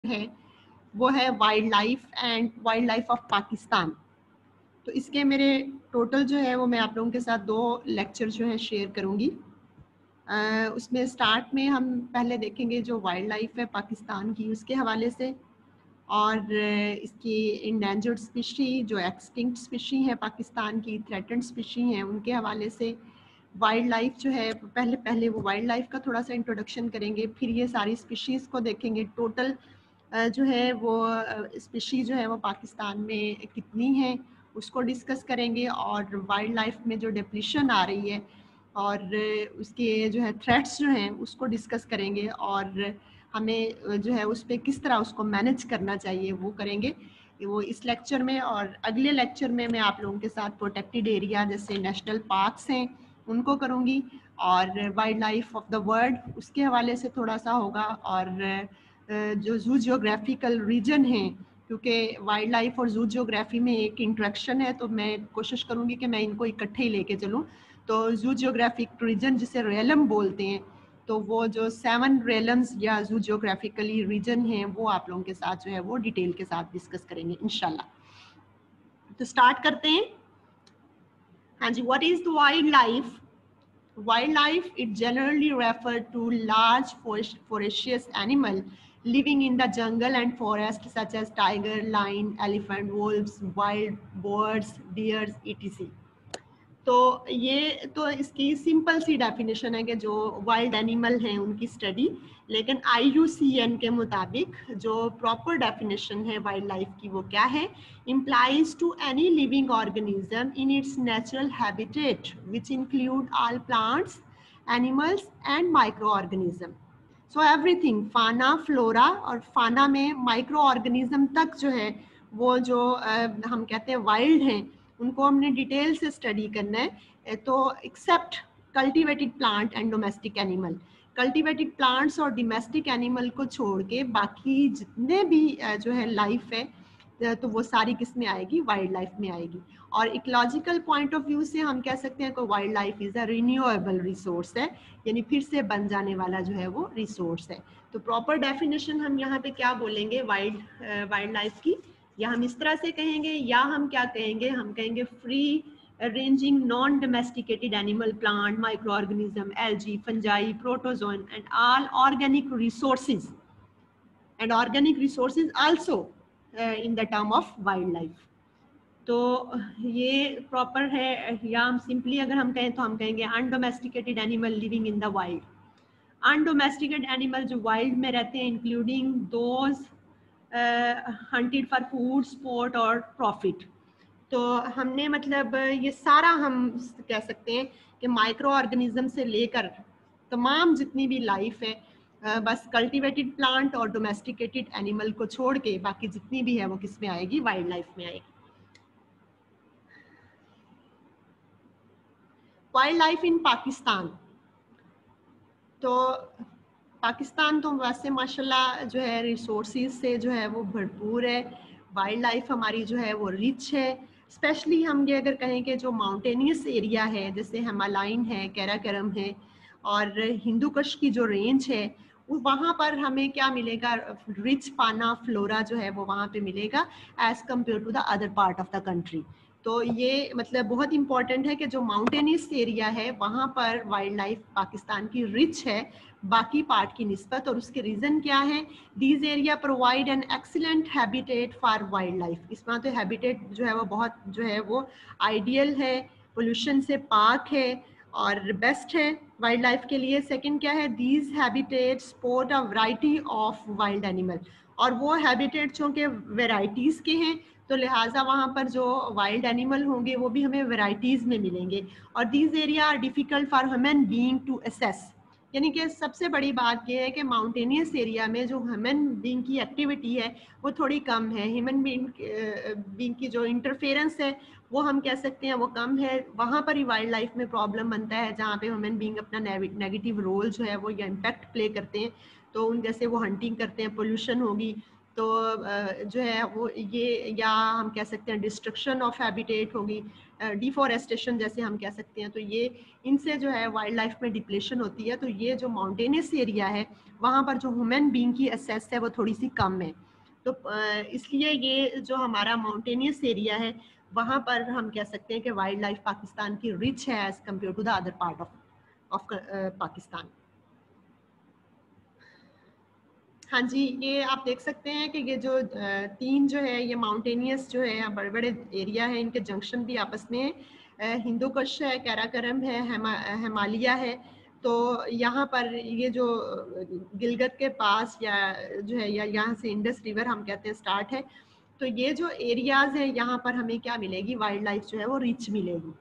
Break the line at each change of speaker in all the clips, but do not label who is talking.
है वो है वाइल्ड लाइफ ऑफ पाकिस्तान। तो इसके मेरे टोटल जो है वो मैं आप लोगों के साथ 2 लेक्चर जो है शेयर करूंगी। उसमें स्टार्ट में हम पहले देखेंगे जो वाइल्ड लाइफ है पाकिस्तान की उसके हवाले से, और इसकी इंडेंजर्ड स्पीशी जो एक्सटिंक्ट स्पीशी है पाकिस्तान की, थ्रेटेंड स्पीशी हैं, उनके हवाले से। वाइल्ड लाइफ जो है पहले वो वाइल्ड लाइफ का थोड़ा सा इंट्रोडक्शन करेंगे, फिर ये सारी स्पीशीज़ को देखेंगे टोटल जो है वो स्पीशी जो है वो पाकिस्तान में कितनी है उसको डिस्कस करेंगे, और वाइल्ड लाइफ में जो डिप्लीशन आ रही है और उसके जो है थ्रेट्स जो हैं उसको डिस्कस करेंगे, और हमें जो है उस पर किस तरह उसको मैनेज करना चाहिए वो करेंगे वो इस लेक्चर में। और अगले लेक्चर में मैं आप लोगों के साथ प्रोटेक्टेड एरिया जैसे नेशनल पार्क्स हैं उनको करूँगी, और wild life of the world उसके हवाले से थोड़ा सा होगा, और जो जू जियोग्राफिकल रीजन है, क्योंकि वाइल्ड लाइफ और जू जियोग्राफी में एक इंट्रैक्शन है तो मैं कोशिश करूँगी कि मैं इनको इकट्ठे ही लेके चलूँ। तो जू जियोग्राफिक रीजन जिसे रेलम बोलते हैं, तो वो जो 7 रेलम्स या जू जियोग्राफिकली रीजन हैं वो आप लोगों के साथ जो है वो डिटेल के साथ डिस्कस करेंगे इंशाल्लाह। तो स्टार्ट करते हैं। हाँ जी, what is the wild life? Wildlife, it generally referred to large voracious animal living in the jungle and forest such as tiger, lion, elephant, wolves, wild birds, deers, etc. तो ये तो इसकी सिंपल सी definition है कि जो wild animal हैं उनकी study, लेकिन IUCN के मुताबिक जो प्रॉपर डेफिनेशन है वाइल्ड लाइफ की वो क्या है? implies to any living organism in its natural habitat which include all plants, animals and microorganism. So everything, fauna flora, और फाना में माइक्रो ऑर्गेनिज्म तक जो है वो जो हम कहते हैं वाइल्ड हैं उनको हमने डिटेल से स्टडी करना है। तो except cultivated plant and domestic animal, cultivated plants और डोमेस्टिक एनिमल को छोड़ के बाकी जितने भी जो है लाइफ है तो वो सारी किस में आएगी? वाइल्ड लाइफ में आएगी। और इकोलॉजिकल पॉइंट ऑफ व्यू से हम कह सकते हैं कि wild life is a renewable resource है, यानी फिर से बन जाने वाला जो है वो रिसोर्स है। तो प्रॉपर डेफिनेशन हम यहाँ पे क्या बोलेंगे वाइल्ड लाइफ की? या हम इस तरह से कहेंगे, या हम क्या कहेंगे? हम कहेंगे free ranging non domesticated animal, plant, micro organism, algae, fungi, protozoan and all organic resources also in the term of wild life. तो ये प्रॉपर है, या हम सिंपली अगर हम कहें तो हम कहेंगे undomesticated animal living in the wild. Undomesticated animal जो वाइल्ड में रहते हैं including those hunted for food, sport और प्रॉफिट। तो हमने मतलब ये सारा हम कह सकते हैं कि माइक्रो ऑर्गेनिज्म से लेकर तमाम जितनी भी लाइफ है, बस कल्टीवेटेड प्लांट और डोमेस्टिकेटेड एनिमल को छोड़ के बाकी जितनी भी है वो किस में आएगी? वाइल्ड लाइफ में आएगी। वाइल्ड लाइफ इन पाकिस्तान, तो पाकिस्तान तो वैसे माशाल्लाह जो है रिसोर्सेज से जो है वो भरपूर है। वाइल्ड लाइफ हमारी जो है वो रिच है। स्पेशली हम ये अगर कहें कि जो माउंटेनियस एरिया है जैसे हिमालयन है, कैराकोरम है और हिंदू कुश की जो रेंज है वहाँ पर हमें क्या मिलेगा? रिच फाना फ्लोरा जो है वो वहाँ पे मिलेगा as compare to the other part of the country. तो ये मतलब बहुत इंपॉर्टेंट है कि जो माउंटेनियस एरिया है वहाँ पर वाइल्ड लाइफ पाकिस्तान की रिच है बाकी पार्ट की निस्बत। और उसके रीज़न क्या है? These area provide an excellent habitat for wild life. इसमें तो हैबिटेट जो है वो बहुत जो है वो आइडियल है, पोल्यूशन से पाक है और बेस्ट है वाइल्ड लाइफ के लिए। सेकंड क्या है? These habitat support a variety of wild animal, और वो हैबिटेट चूँकि वेराइटीज़ के हैं तो लिहाजा वहाँ पर जो वाइल्ड एनिमल होंगे वो भी हमें वेराइटीज़ में मिलेंगे। और these area are difficult for human being to access, यानी कि सबसे बड़ी बात यह है कि माउंटेनियस एरिया में जो ह्यूमन बीइंग की एक्टिविटी है वो थोड़ी कम है। ह्यूमन बीइंग की जो इंटरफेरेंस है वो हम कह सकते हैं वो कम है। वहाँ पर ही वाइल्ड लाइफ में प्रॉब्लम बनता है जहाँ पे ह्यूमन बीइंग अपना नेगेटिव रोल जो है वो या इम्पैक्ट प्ले करते हैं। तो उन जैसे वो हंटिंग करते हैं, पोल्यूशन होगी, तो जो है वो ये, या हम कह सकते हैं डिस्ट्रक्शन ऑफ हैबिटेट होगी, डिफॉरेस्टेशन जैसे हम कह सकते हैं, तो ये इनसे जो है वाइल्ड लाइफ में डिप्लेशन होती है। तो ये जो माउंटेनियस एरिया है वहाँ पर जो ह्यूमन बीइंग की एक्सेस है वो थोड़ी सी कम है। तो इसलिए ये जो हमारा माउंटेनियस एरिया है वहाँ पर हम कह सकते हैं कि वाइल्ड लाइफ पाकिस्तान की रिच है as compare to the other part of Pakistan. हाँ जी, ये आप देख सकते हैं कि ये जो तीन जो है ये माउंटेनियस जो है बड़े बड़े एरिया है, इनके जंक्शन भी आपस में हिंदू कुश है, काराकोरम है, हिमालय है। तो यहाँ पर ये जो गिलगित के पास या जो है या यहाँ से इंडस रिवर हम कहते हैं स्टार्ट है, तो ये जो एरियाज है यहाँ पर हमें क्या मिलेगी, वाइल्ड लाइफ जो है वो रिच मिलेगी।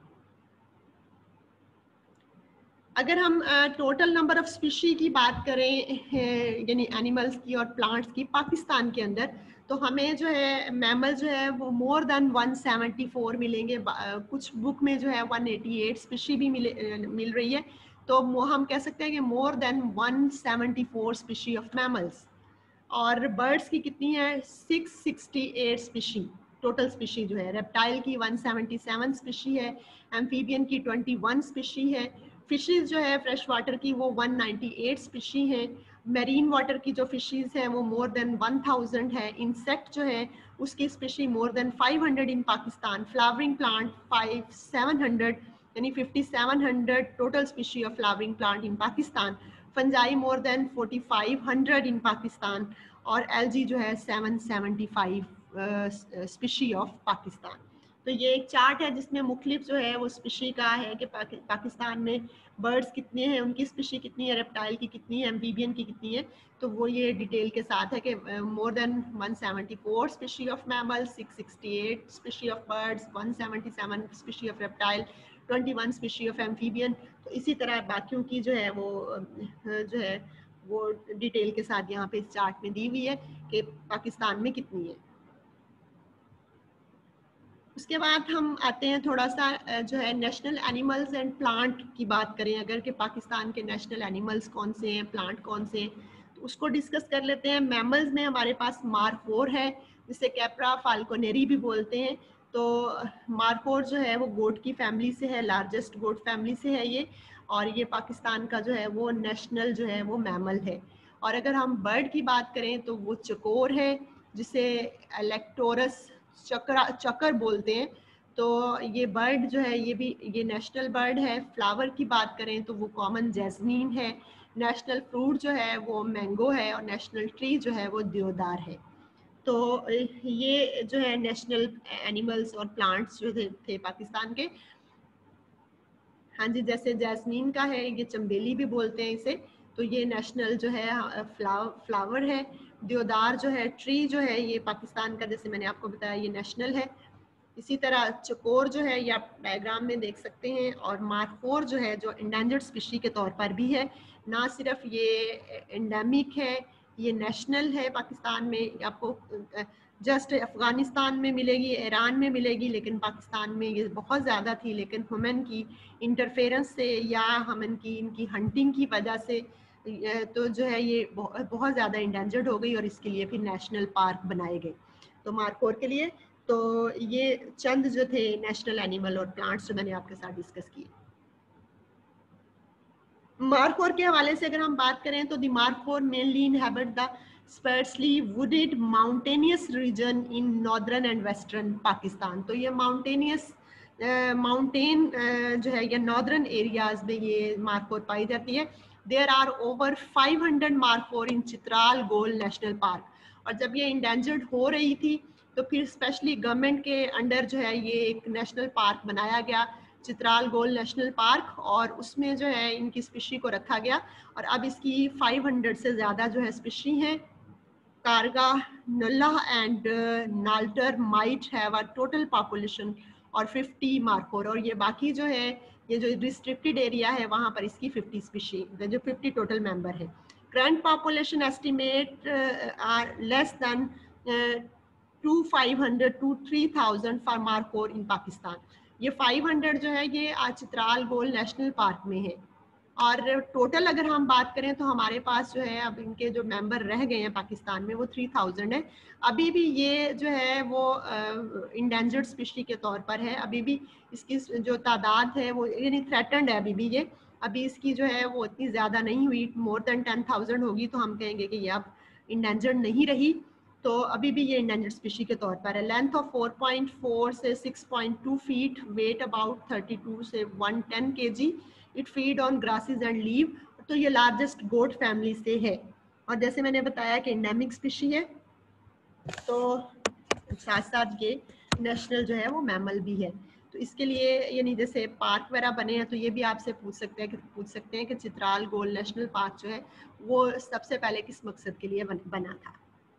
अगर हम टोटल नंबर ऑफ स्पीशी की बात करें यानी एनिमल्स की और प्लांट्स की पाकिस्तान के अंदर, तो हमें जो है मैमल जो है वो मोर देन 174 मिलेंगे। कुछ बुक में जो है 188 स्पीशी भी मिल रही है। तो हम कह सकते हैं कि more than 174 species of mammals. और बर्ड्स की कितनी है, 668 स्पीशी टोटल स्पीशी जो है। रेप्टाइल की 177 स्पीशी है, एम्फीबियन की 21 स्पीशी है, फिशेज जो है फ्रेश वाटर की वो 198 स्पीशी है, मेरीन वाटर की जो फिशेज है वो मोर देन 1000 है, इंसेक्ट जो है उसकी species more than 500 in Pakistan, flowering plant 700 यानी 5700 total species of flowering plant in Pakistan, fungi more than 4500 in Pakistan, और एलजी जो है 775 स्पीशी ऑफ पाकिस्तान। तो ये एक चार्ट है जिसमें मुख्तलिफ जो है वो स्पीशी का है कि पाकिस्तान में बर्ड्स कितने हैं, उनकी स्पीशी कितनी है, रेप्टाइल की कितनी है, एम्फीबियन की कितनी है। तो वो ये डिटेल के साथ है कि more than 174 species of mammal, 668 species of birds, 177 species of reptile, 21 species of amphibian. तो इसी तरह बाकियों की जो है वो जो है वो डिटेल के साथ यहाँ पे इस चार्ट में दी हुई है कि पाकिस्तान में कितनी है। उसके बाद हम आते हैं थोड़ा सा जो है नेशनल एनिमल्स एंड प्लांट की बात करें, अगर कि पाकिस्तान के नेशनल एनिमल्स कौन से हैं, प्लांट कौन से हैं, तो उसको डिस्कस कर लेते हैं। मैमल्स में हमारे पास मारखोर है, जिसे कैप्रा फाल्कोनेरी भी बोलते हैं। तो मारखोर जो है वो गोट की फैमिली से है, लार्जेस्ट गोट फैमिली से है ये, और ये पाकिस्तान का जो है वो नेशनल जो है वो मैमल है। और अगर हम बर्ड की बात करें तो वो चकोर है, जिसे इलेक्टोरस चकर बोलते हैं। तो ये बर्ड जो है ये भी ये नेशनल बर्ड है। फ्लावर की बात करें तो वो कॉमन जैस्मीन है, नेशनल फ्रूट जो है वो मैंगो है, और नेशनल ट्री जो है वो देवदार है। तो ये जो है नेशनल एनिमल्स और प्लांट्स जो थे पाकिस्तान के। हाँ जी, जैसे जैस्मीन का है, ये चंबेली भी बोलते हैं इसे, तो ये नेशनल जो है फ्लावर है। देवदार जो है ट्री जो है ये पाकिस्तान का, जैसे मैंने आपको बताया, ये नेशनल है। इसी तरह चकोर जो है ये आप डायग्राम में देख सकते हैं, और मारखोर जो है जो इंडेंजर्ड स्पीशी के तौर पर भी है। ना सिर्फ ये एंडेमिक है, ये नेशनल है पाकिस्तान में। आपको जस्ट अफ़गानिस्तान में मिलेगी, ईरान में मिलेगी, लेकिन पाकिस्तान में ये बहुत ज़्यादा थी। लेकिन ह्यूमन की इंटरफेरेंस से या हम इनकी हंटिंग की वजह से तो जो है ये बहुत ज़्यादा इंडेंजर्ड हो गई, और इसके लिए फिर नेशनल पार्क बनाए गए तो मारखोर के लिए। तो ये चंद जो थे नेशनल एनिमल और प्लांट्स जो मैंने आपके साथ डिस्कस किए। मारखोर के हवाले से अगर हम बात करें तो the markhor mainly inhabit the sparsely wooded mountainous region in northern and western Pakistan. तो ये माउंटेनियस माउंटेन जो है या नॉर्दर्न एरियाज में ये मारखोर पाई जाती है। There are over 500 markhor in Chitral Gol national park. और जब ये इंडेंजर्ड हो रही थी तो फिर स्पेशली गवर्नमेंट के अंडर जो है ये एक नेशनल पार्क बनाया गया, चित्राल गोल नेशनल पार्क, और उसमें जो है इनकी स्पीशी को रखा गया। और अब इसकी 500 से ज़्यादा जो है स्पीशी हैं। Karga, Nallah and Nalter might have a total population और 50 मार्कोर। और ये बाकी जो है ये जो रिस्ट्रिक्टेड एरिया है वहाँ पर इसकी 50 स्पीशी जो 50 टोटल मेंबर है। Current population estimate are less than 2500 to 3000 for markhor in Pakistan. ये 500 जो है ये चित्राल गोल नेशनल पार्क में है। और टोटल अगर हम बात करें तो हमारे पास जो है अब इनके जो मेंबर रह गए हैं पाकिस्तान में वो 3000 है। अभी भी ये जो है वो इंडेंजर्ड स्पीशी के तौर पर है। अभी भी इसकी जो तादाद है वो यानी थ्रेटन्ड है अभी भी ये। अभी इसकी जो है वो इतनी ज़्यादा नहीं हुई, मोर देन 10,000 होगी तो हम कहेंगे कि ये अब इंडेंजर्ड नहीं रही। तो अभी भी ये इंडेंजर्ड स्पीशी के तौर पर है। लेंथ ऑफ 4.4 से 6.2 फीट, वेट अबाउट 32 से 110 kg। It feed on grasses and leave. तो ये लार्जेस्ट गोट फैमिली से है और जैसे मैंने बताया कि एंडेमिक स्पीशी है, तो साथ साथ ये नेशनल जो है वो मैमल भी है। तो इसके लिए यानी जैसे पार्क वगैरह बने हैं तो ये भी आपसे पूछ सकते हैं कि चित्राल गोल नेशनल पार्क जो है वो सबसे पहले किस मकसद के लिए बना था।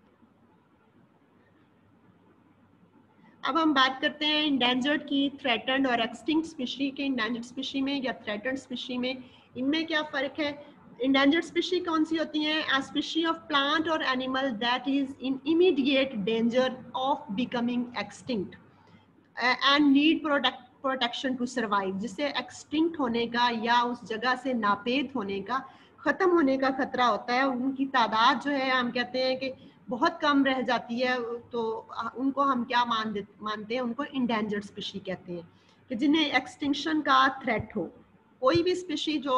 अब हम बात करते हैं इंडेंजर्ड की, थ्रेटन्ड और एक्सटिंक्ट स्पीशी के। इंडेंजर्ड स्पीशी में या थ्रेटन्ड स्पीशी में इनमें क्या फ़र्क है? इंडेंजर्ड स्पीशी कौन सी होती हैं? अ स्पीशी ऑफ प्लांट और animal that is in immediate danger of becoming extinct and need protection to survive. जिससे एक्सटिंक्ट होने का या उस जगह से नापेद होने का, ख़त्म होने का खतरा होता है। उनकी तादाद जो है हम कहते हैं कि बहुत कम रह जाती है, तो उनको हम क्या मानते हैं? उनको इंडेंजर्ड स्पीशी कहते हैं कि जिन्हें एक्सटिंक्शन का थ्रेट हो। कोई भी स्पीशी जो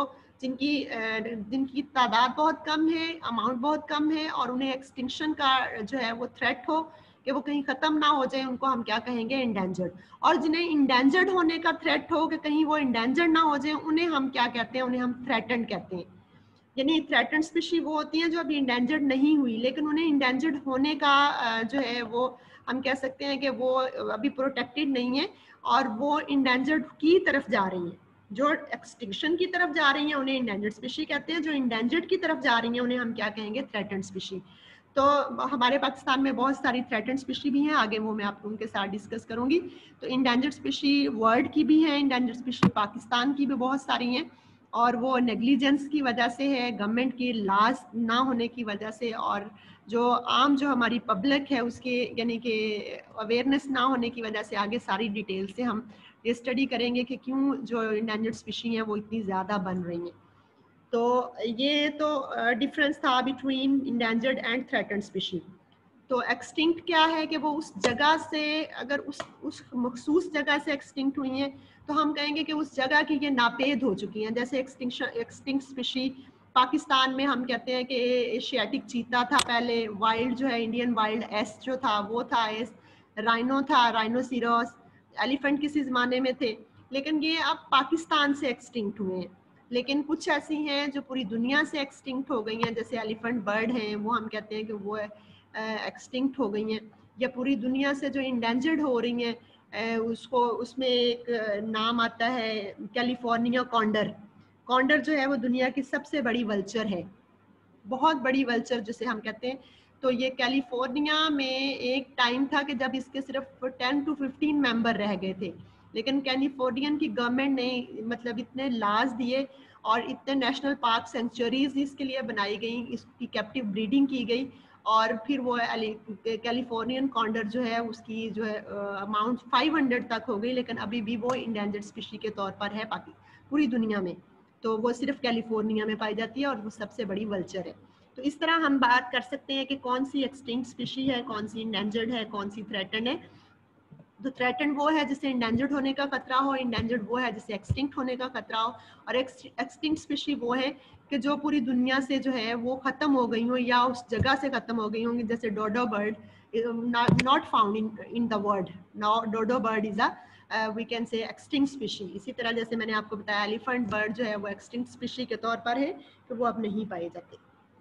जिनकी तादाद बहुत कम है, अमाउंट बहुत कम है और उन्हें एक्सटिंक्शन का जो है वो थ्रेट हो कि वो कहीं ख़त्म ना हो जाए, उनको हम क्या कहेंगे? इंडेंजर्ड। और जिन्हें इंडेंजर्ड होने का थ्रेट हो कि कहीं वो इंडेंजर्ड ना हो जाए, उन्हें हम क्या कहते हैं? उन्हें हम थ्रेटन्ड कहते हैं। यानी थ्रेटन्ड स्पीशी वो होती हैं जो अभी इंडेंजर्ड नहीं हुई लेकिन उन्हें इंडेंजर्ड होने का जो है वो हम कह सकते हैं कि वो अभी प्रोटेक्टेड नहीं है और वो इंडेंजर्ड की तरफ जा रही हैं। जो एक्सटिंक्शन की तरफ जा रही हैं उन्हें इंडेंजर्ड स्पीशी कहते हैं, जो इंडेंजर्ड की तरफ जा रही हैं उन्हें हम क्या कहेंगे? Threatened species. तो हमारे पाकिस्तान में बहुत सारी थ्रेटन्ड स्पीशी भी हैं, आगे वो मैं आप लोगों के साथ डिस्कस करूंगी। तो इंडेंजर्ड स्पीशी वर्ल्ड की भी हैं, इंडेंजर्ड स्पीशी पाकिस्तान की भी बहुत सारी हैं और वो नेग्लिजेंस की वजह से है, गवर्नमेंट की लॉज ना होने की वजह से और जो हमारी पब्लिक है उसके यानी कि अवेयरनेस ना होने की वजह से। आगे सारी डिटेल से हम ये स्टडी करेंगे कि क्यों जो इंडेंजर्ड स्पीशी हैं वो इतनी ज़्यादा बन रही हैं। तो ये तो डिफरेंस था between endangered and threatened species. तो एक्सटिंक्ट क्या है कि वो उस जगह से, अगर उस मखसूस जगह से एक्सटिंक्ट हुई हैं तो हम कहेंगे कि उस जगह की ये नापेद हो चुकी हैं। जैसे एक्सटिंक्ट स्पीशी पाकिस्तान में हम कहते हैं कि एशियाटिक चीता था पहले, वाइल्ड जो है इंडियन वाइल्ड एस जो था वो था एस, राइनो था राइनोसिरस, एलिफेंट किसी ज़माने में थे, लेकिन ये अब पाकिस्तान से एक्सटिंक्ट हुए हैं। लेकिन कुछ ऐसी हैं जो पूरी दुनिया से एक्सटिंक्ट हो गई हैं, जैसे एलिफेंट बर्ड हैं, वो हम कहते हैं कि वो एक्सटिंक्ट हो गई हैं। या पूरी दुनिया से जो इंडेंजर्ड हो रही हैं उसको उसमें एक नाम आता है कैलिफोर्निया कॉन्डर। कॉन्डर जो है वो दुनिया की सबसे बड़ी वल्चर है, बहुत बड़ी वल्चर जिसे हम कहते हैं। तो ये कैलिफोर्निया में एक टाइम था कि जब इसके सिर्फ 10 to 15 मेंबर रह गए थे, लेकिन कैलिफोर्नियन की गवर्नमेंट ने मतलब इतने लाज दिए और इतने नेशनल पार्क सेंचुरीज इसके लिए बनाई गई, इसकी कैप्टिव ब्रीडिंग की गई और फिर वो कैलिफोर्नियन कॉन्डर जो है उसकी जो है अमाउंट 500 तक हो गई, लेकिन अभी भी वो इंडेंजर्ड स्पीशी के तौर पर है पूरी दुनिया में। तो वो सिर्फ कैलिफोर्निया में पाई जाती है और वो सबसे बड़ी वल्चर है। तो इस तरह हम बात कर सकते हैं कि कौन सी एक्सटिंक्ट स्पीशी है, कौन सी इंडेंजर्ड है, कौन सी थ्रेटन्ड है। तो थ्रेटन्ड वो है जिसे इंडेंजर्ड होने का खतरा हो, इंडेंजर्ड वो है जिसे एक्सटिंक्ट होने का खतरा हो और एक्सटिंक्ट स्पीशी वो है कि जो पूरी दुनिया से जो है वो ख़त्म हो गई हो या उस जगह से ख़त्म हो गई होंगी। जैसे dodo bird not found in the world, now dodo bird is a we can say extinct species. इसी तरह जैसे मैंने आपको बताया एलिफेंट बर्ड जो है वो एक्सटिंक्ट स्पीशी के तौर पर है कि वो अब नहीं पाए जाते।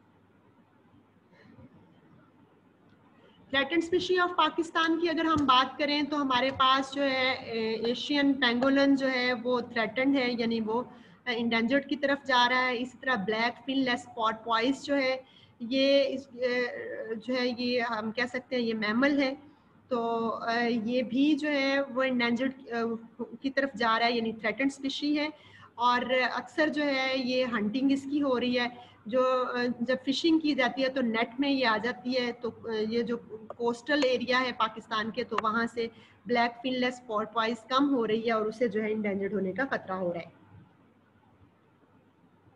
थ्रेटन्ड स्पीशी ऑफ पाकिस्तान की अगर हम बात करें तो हमारे पास जो है एशियन पेंगोलिन जो है वो थ्रेटन्ड है, यानी वो इंडेंजर्ड की तरफ जा रहा है। इसी तरह ब्लैक फिनलेस पोर्पोइस जो है ये जो है ये हम कह सकते हैं ये मैमल है, तो ये भी जो है वो इंडेंजर्ड की तरफ जा रहा है, यानी थ्रेटन्ड स्पीशी है। और अक्सर जो है ये हंटिंग इसकी हो रही है, जो जब फिशिंग की जाती है तो नेट में ये आ जाती है। तो ये जो कोस्टल एरिया है पाकिस्तान के, तो वहाँ से ब्लैक फिनलेस पोर्पोइस कम हो रही है और उसे जो है इंडेंजर्ड होने का खतरा हो रहा है।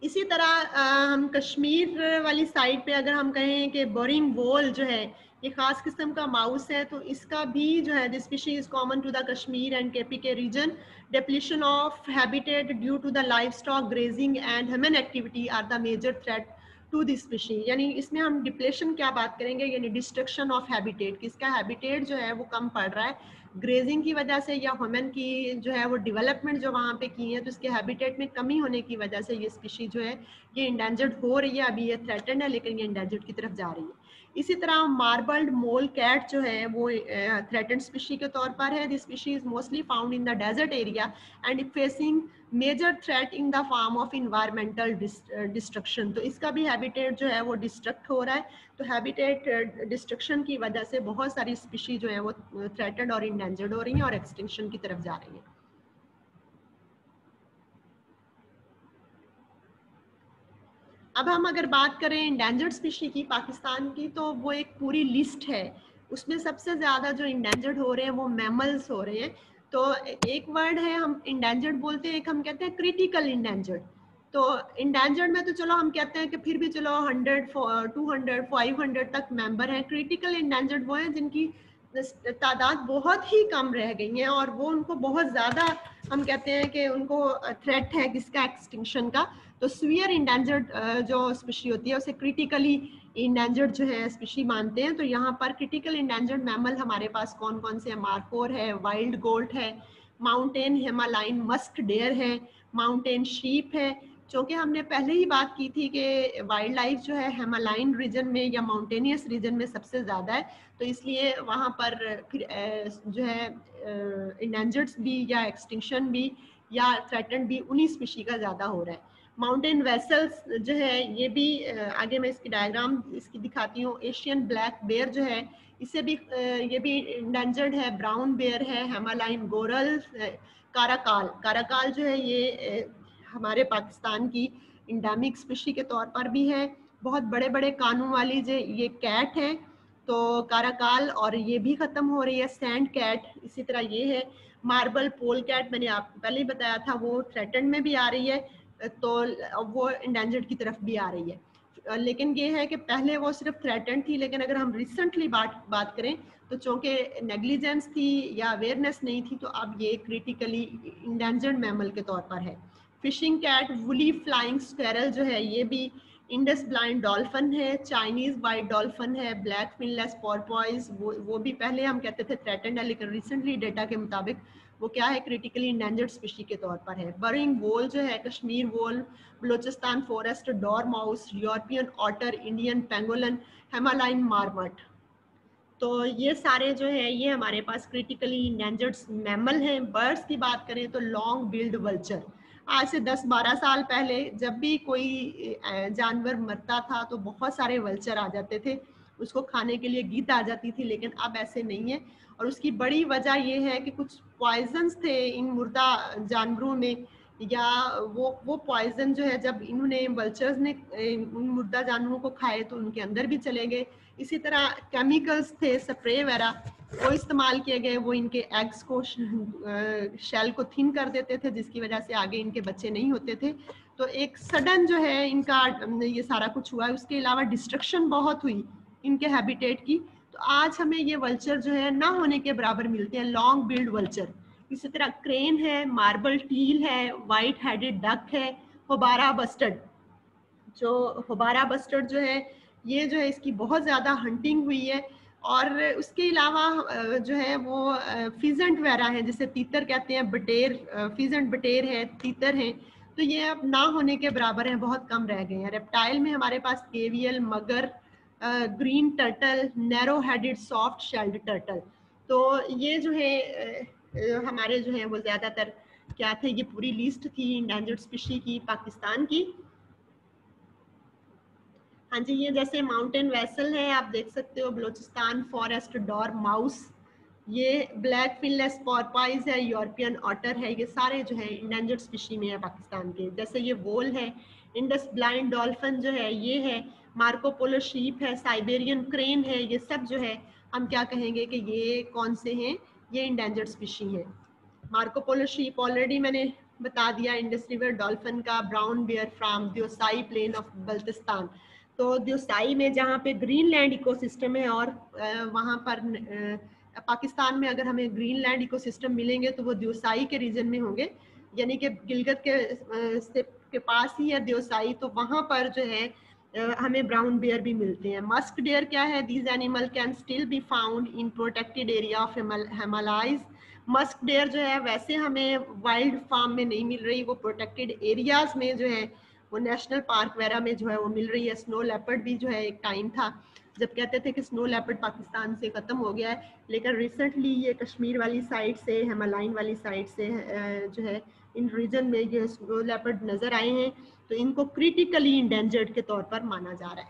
इसी तरह हम कश्मीर वाली साइड पे अगर हम कहें कि बोरिंग वोल जो है ये खास किस्म का माउस है, तो इसका भी जो है this species is common to the Kashmir and KPK region. Depletion of habitat due to the life stock grazing and human activity are the major threat to this species. यानी इसमें हम डिप्लेशन क्या बात करेंगे, यानी डिस्ट्रक्शन ऑफ हैबिटेट, किसका habitat जो है वो कम पड़ रहा है ग्रेजिंग की वजह से या ह्यूमन की जो है वो डेवलपमेंट जो वहाँ पे की है, तो इसके हैबिटेट में कमी होने की वजह से ये स्पीशीज जो है ये इंडेंजर्ड हो रही है। अभी ये थ्रेटेंड है लेकिन ये इंडेंजर्ड की तरफ जा रही है। इसी तरह मार्बल्ड मोल कैट जो है वो थ्रेटेंड स्पीशी के तौर पर है। This species is mostly found in the desert area and facing major threat in the form of environmental destruction. तो इसका भी हैबिटेट जो है वो डिस्ट्रक्ट हो रहा है। तो हैबिटेट डिस्ट्रक्शन की वजह से बहुत सारी स्पीशी जो है वो थ्रेटेंड और इंडेंजर्ड हो रही हैं और एक्सटिंक्शन की तरफ जा रही हैं। अब हम अगर बात करें इंडेंजर्ड स्पीशी की पाकिस्तान की, तो वो एक पूरी लिस्ट है। उसमें सबसे ज़्यादा जो इंडेंजर्ड हो रहे हैं वो मैमल्स हो रहे हैं। तो एक वर्ड है हम इंडेंजर्ड बोलते हैं, एक हम कहते हैं क्रिटिकल इंडेंजर्ड। तो इंडेंजर्ड में तो चलो हम कहते हैं कि फिर भी चलो 100, 200, 500 तक मेंबर हैं। क्रिटिकल इंडेंजर्ड वो हैं जिनकी तादाद बहुत ही कम रह गई है और वो उनको बहुत ज़्यादा हम कहते हैं कि उनको थ्रेट है किसका, एक्सटिंक्शन का। तो सीवियर इंडेंजर्ड जो स्पीशी होती है उसे क्रिटिकली इंडेंजर्ड जो है स्पीशी मानते हैं। तो यहाँ पर क्रिटिकल इंडेंजर्ड मैमल हमारे पास कौन कौन से हैं, मार्कोर है, वाइल्ड गोट है, माउंटेन हिमालयन मस्क डेयर है, माउंटेन शीप है। चूँकि हमने पहले ही बात की थी कि वाइल्ड लाइफ जो है हिमालयन रीजन में या माउंटेनियस रीजन में सबसे ज़्यादा है, तो इसलिए वहाँ पर फिर जो है इंडेंजर्ड भी या एक्सटिंक्शन भी या थ्रेटन भी उन्हीं स्पीशी का ज़्यादा हो रहा है। माउंटेन वेसल्स जो है ये भी आगे मैं इसकी डायग्राम इसकी दिखाती हूँ। एशियन ब्लैक बेयर जो है इसे भी ये भी इंडेंजर्ड है। ब्राउन बेयर है, हिमालयन गोरल, काराकाल। काराकाल जो है ये हमारे पाकिस्तान की इंडेमिक स्पीशी के तौर पर भी है। बहुत बड़े बड़े कानों वाली जो ये कैट है, तो काराकाल, और ये भी ख़त्म हो रही है। सैंड कैट इसी तरह ये है। मार्बल पोल कैट मैंने आपको पहले ही बताया था वो थ्रेटन में भी आ रही है, तो वो इंडेंजर्ड की तरफ भी आ रही है। लेकिन ये है कि पहले वो सिर्फ थ्रेटन थी, लेकिन अगर हम रिसेंटली बात करें तो चूँकि नेग्लिजेंस थी या अवेयरनेस नहीं थी, तो अब ये क्रिटिकली इंडेंजर्ड मैमल के तौर पर है। Fishing cat, woolly flying squirrel जो है ये भी, इंडस ब्लाइंड डॉल्फिन है, चाइनीज वाइट डॉल्फिन है, ब्लैक फिनलेस पोर्पोइज वो भी पहले हम कहते थे थ्रेटेंड है, लेकिन रिसेंटली डेटा के मुताबिक वो क्या है, क्रिटिकली इंडेंजर्ड स्पीशी के तौर पर है। बरिंग वोल जो है, Kashmir vole, Balochistan forest dormouse, European otter, Indian pangolin, Himalayan marmot. तो ये सारे जो है ये हमारे पास क्रिटिकली इंडेंजर्ड मैमल हैं। बर्ड्स की बात करें तो लॉन्ग बिल्ड वल्चर। आज से 10-12 साल पहले जब भी कोई जानवर मरता था तो बहुत सारे वल्चर आ जाते थे, उसको खाने के लिए गीत आ जाती थी, लेकिन अब ऐसे नहीं है। और उसकी बड़ी वजह ये है कि कुछ पॉइजन्स थे इन मुर्दा जानवरों में, या वो पॉइजन जो है जब इन्होंने वल्चर्स ने उन मुर्दा जानवरों को खाए तो उनके अंदर भी चले गए। इसी तरह केमिकल्स थे, स्प्रे वगैरह वो इस्तेमाल किए गए, वो इनके एग्स को शेल को थिन कर देते थे, जिसकी वजह से आगे इनके बच्चे नहीं होते थे। तो एक सडन जो है इनका ये सारा कुछ हुआ है। उसके अलावा डिस्ट्रक्शन बहुत हुई इनके हैबिटेट की। तो आज हमें ये वल्चर जो है ना होने के बराबर मिलते हैं, लॉन्ग बिल्ड वल्चर। इसी तरह क्रेन है, मार्बल टील है, वाइट हेडेड डक है, होबारा बस्टर्ड। जो होबारा बस्टर्ड जो है ये जो है इसकी बहुत ज़्यादा हंटिंग हुई है। और उसके अलावा जो है वो फिजेंट वगैरह है, जैसे तीतर कहते हैं, बटेर, फिजेंट बटेर है, तीतर हैं, तो ये अब ना होने के बराबर हैं, बहुत कम रह गए हैं। रेप्टाइल में हमारे पास gavial, mugger, green turtle, narrow headed soft shelled turtle. तो ये जो है हमारे जो है वो ज़्यादातर क्या थे, ये पूरी लिस्ट थी इंडेंजर्ड स्पीशी की पाकिस्तान की। हाँ जी, ये जैसे माउंटेन वेसल है, आप देख सकते हो, बलोचिस्तान फॉरेस्ट डॉर माउस, ये ब्लैक फिनलेस पोर्पोइज है, यूरोपियन ऑटर है, ये सारे जो है इंडेंजर्ड स्पीशी में है पाकिस्तान के। जैसे ये वोल है, इंडस ब्लाइंड डॉल्फिन जो है ये है, मार्को पोलो शीप है, साइबेरियन क्रेन है, ये सब जो है हम क्या कहेंगे कि ये कौन से हैं, ये इंडेंजर्ड स्पीशी हैं। मार्को पोलो शीप ऑलरेडी मैंने बता दिया, इंडस रिवर डॉल्फिन का, brown bear from Deosai plain of Baltistan. तो द्योसाई में जहाँ पे ग्रीनलैंड इकोसिस्टम है, और वहाँ पर पाकिस्तान में अगर हमें ग्रीनलैंड इकोसिस्टम मिलेंगे तो वो द्योसाई के रीजन में होंगे, यानी कि गिलगित के पास ही है द्योसाई, तो वहाँ पर जो है हमें ब्राउन बेयर भी मिलते हैं। मस्क डेयर क्या है? These animal can still be found in protected area of Himalayas. Musk deer जो है वैसे हमें वाइल्ड फार्म में नहीं मिल रही, वो प्रोटेक्टेड एरियाज में जो है वो नेशनल पार्क वगैरह में जो है वो मिल रही है। स्नो लेपर्ड भी जो है, एक टाइम था जब कहते थे कि स्नो लेपर्ड पाकिस्तान से ख़त्म हो गया है, लेकिन रिसेंटली ये कश्मीर वाली साइड से, हिमालयन वाली साइड से जो है इन रीजन में ये स्नो लेपर्ड नज़र आए हैं, तो इनको क्रिटिकली इंडेंजर्ड के तौर पर माना जा रहा है।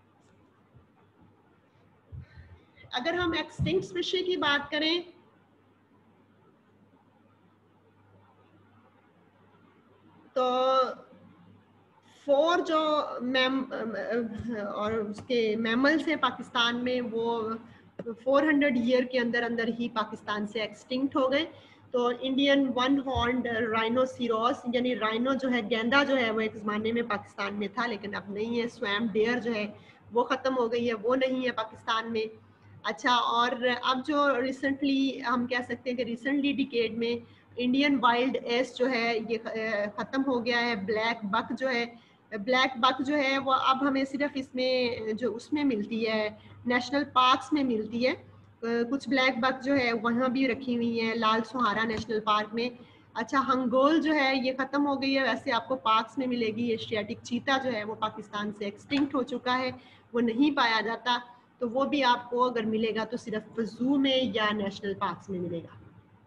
अगर हम एक्सटिंक्ट स्पीशी की बात करें तो 4 जो और उसके मैमल्स हैं पाकिस्तान में, वो 400 ईयर के अंदर अंदर ही पाकिस्तान से एक्सटिंक्ट हो गए। तो इंडियन वन हॉर्न्ड राइनोसिरोस यानी राइनो जो है, गेंदा जो है, वो एक ज़माने में पाकिस्तान में था लेकिन अब नहीं है। स्वैम्प डेयर जो है वो ख़त्म हो गई है, वो नहीं है पाकिस्तान में। अच्छा, और अब जो रिसेंटली हम कह सकते हैं कि रिसेंटली डिकेड में इंडियन वाइल्ड एस जो है ये ख़त्म हो गया है। ब्लैक बक जो है, ब्लैक बक जो है वो अब हमें सिर्फ इसमें जो उसमें मिलती है, नेशनल पार्क्स में मिलती है। कुछ ब्लैक बक जो है वहाँ भी रखी हुई है, लाल सुहारा नेशनल पार्क में। अच्छा, हंगोल जो है ये ख़त्म हो गई है, वैसे आपको पार्क्स में मिलेगी। एशियाटिक चीता जो है वो पाकिस्तान से एक्सटिंक्ट हो चुका है, वो नहीं पाया जाता, तो वो भी आपको अगर मिलेगा तो सिर्फ जू में या नेशनल पार्क्स में मिलेगा।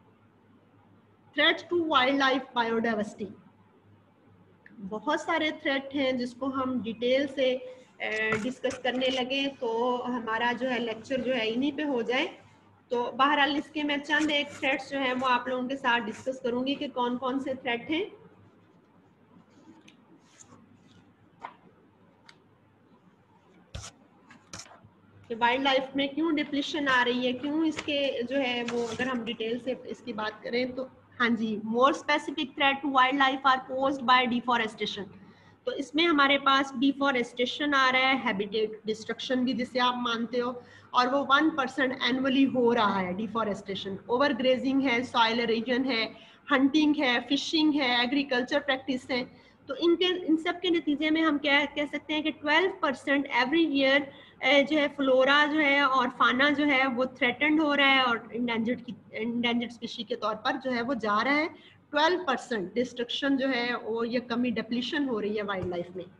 Threat to wildlife biodiversity, बहुत सारे थ्रेट हैं जिसको हम डिटेल से डिस्कस करने लगे तो हमारा जो है लेक्चर जो है इन्हीं पे हो जाए। तो बहरहाल इसके मैं चंद एक थ्रेट्स जो है वो आप लोगों के साथ डिस्कस करूंगी कि कौन कौन से थ्रेट हैं। कि वाइल्ड लाइफ में क्यों डिप्लीशन आ रही है, क्यों इसके जो है वो, अगर हम डिटेल से इसकी बात करें तो हाँ जी, more specific threat to wildlife are posed by deforestation. तो इसमें हमारे पास डिफॉरेस्टेशन आ रहा है, हैबिटेट डिस्ट्रक्शन भी जिसे आप मानते हो, और वो 1% एनुअली हो रहा है डिफॉरेस्टेशन। ओवर ग्रेजिंग है, सॉइल एरोजन है, हंटिंग है, फिशिंग है, एग्रीकल्चर प्रैक्टिस है। तो इन सब के नतीजे में हम क्या कह सकते हैं कि 12% एवरी ईयर जो है फ्लोरा जो है और फाना जो है वो थ्रेटन्ड हो रहा है, और इंडेंजर्ड स्पीशी के तौर पर जो है वो जा रहा है। 12% डिस्ट्रक्शन जो है वो, ये कमी डिप्लीशन हो रही है वाइल्ड लाइफ में।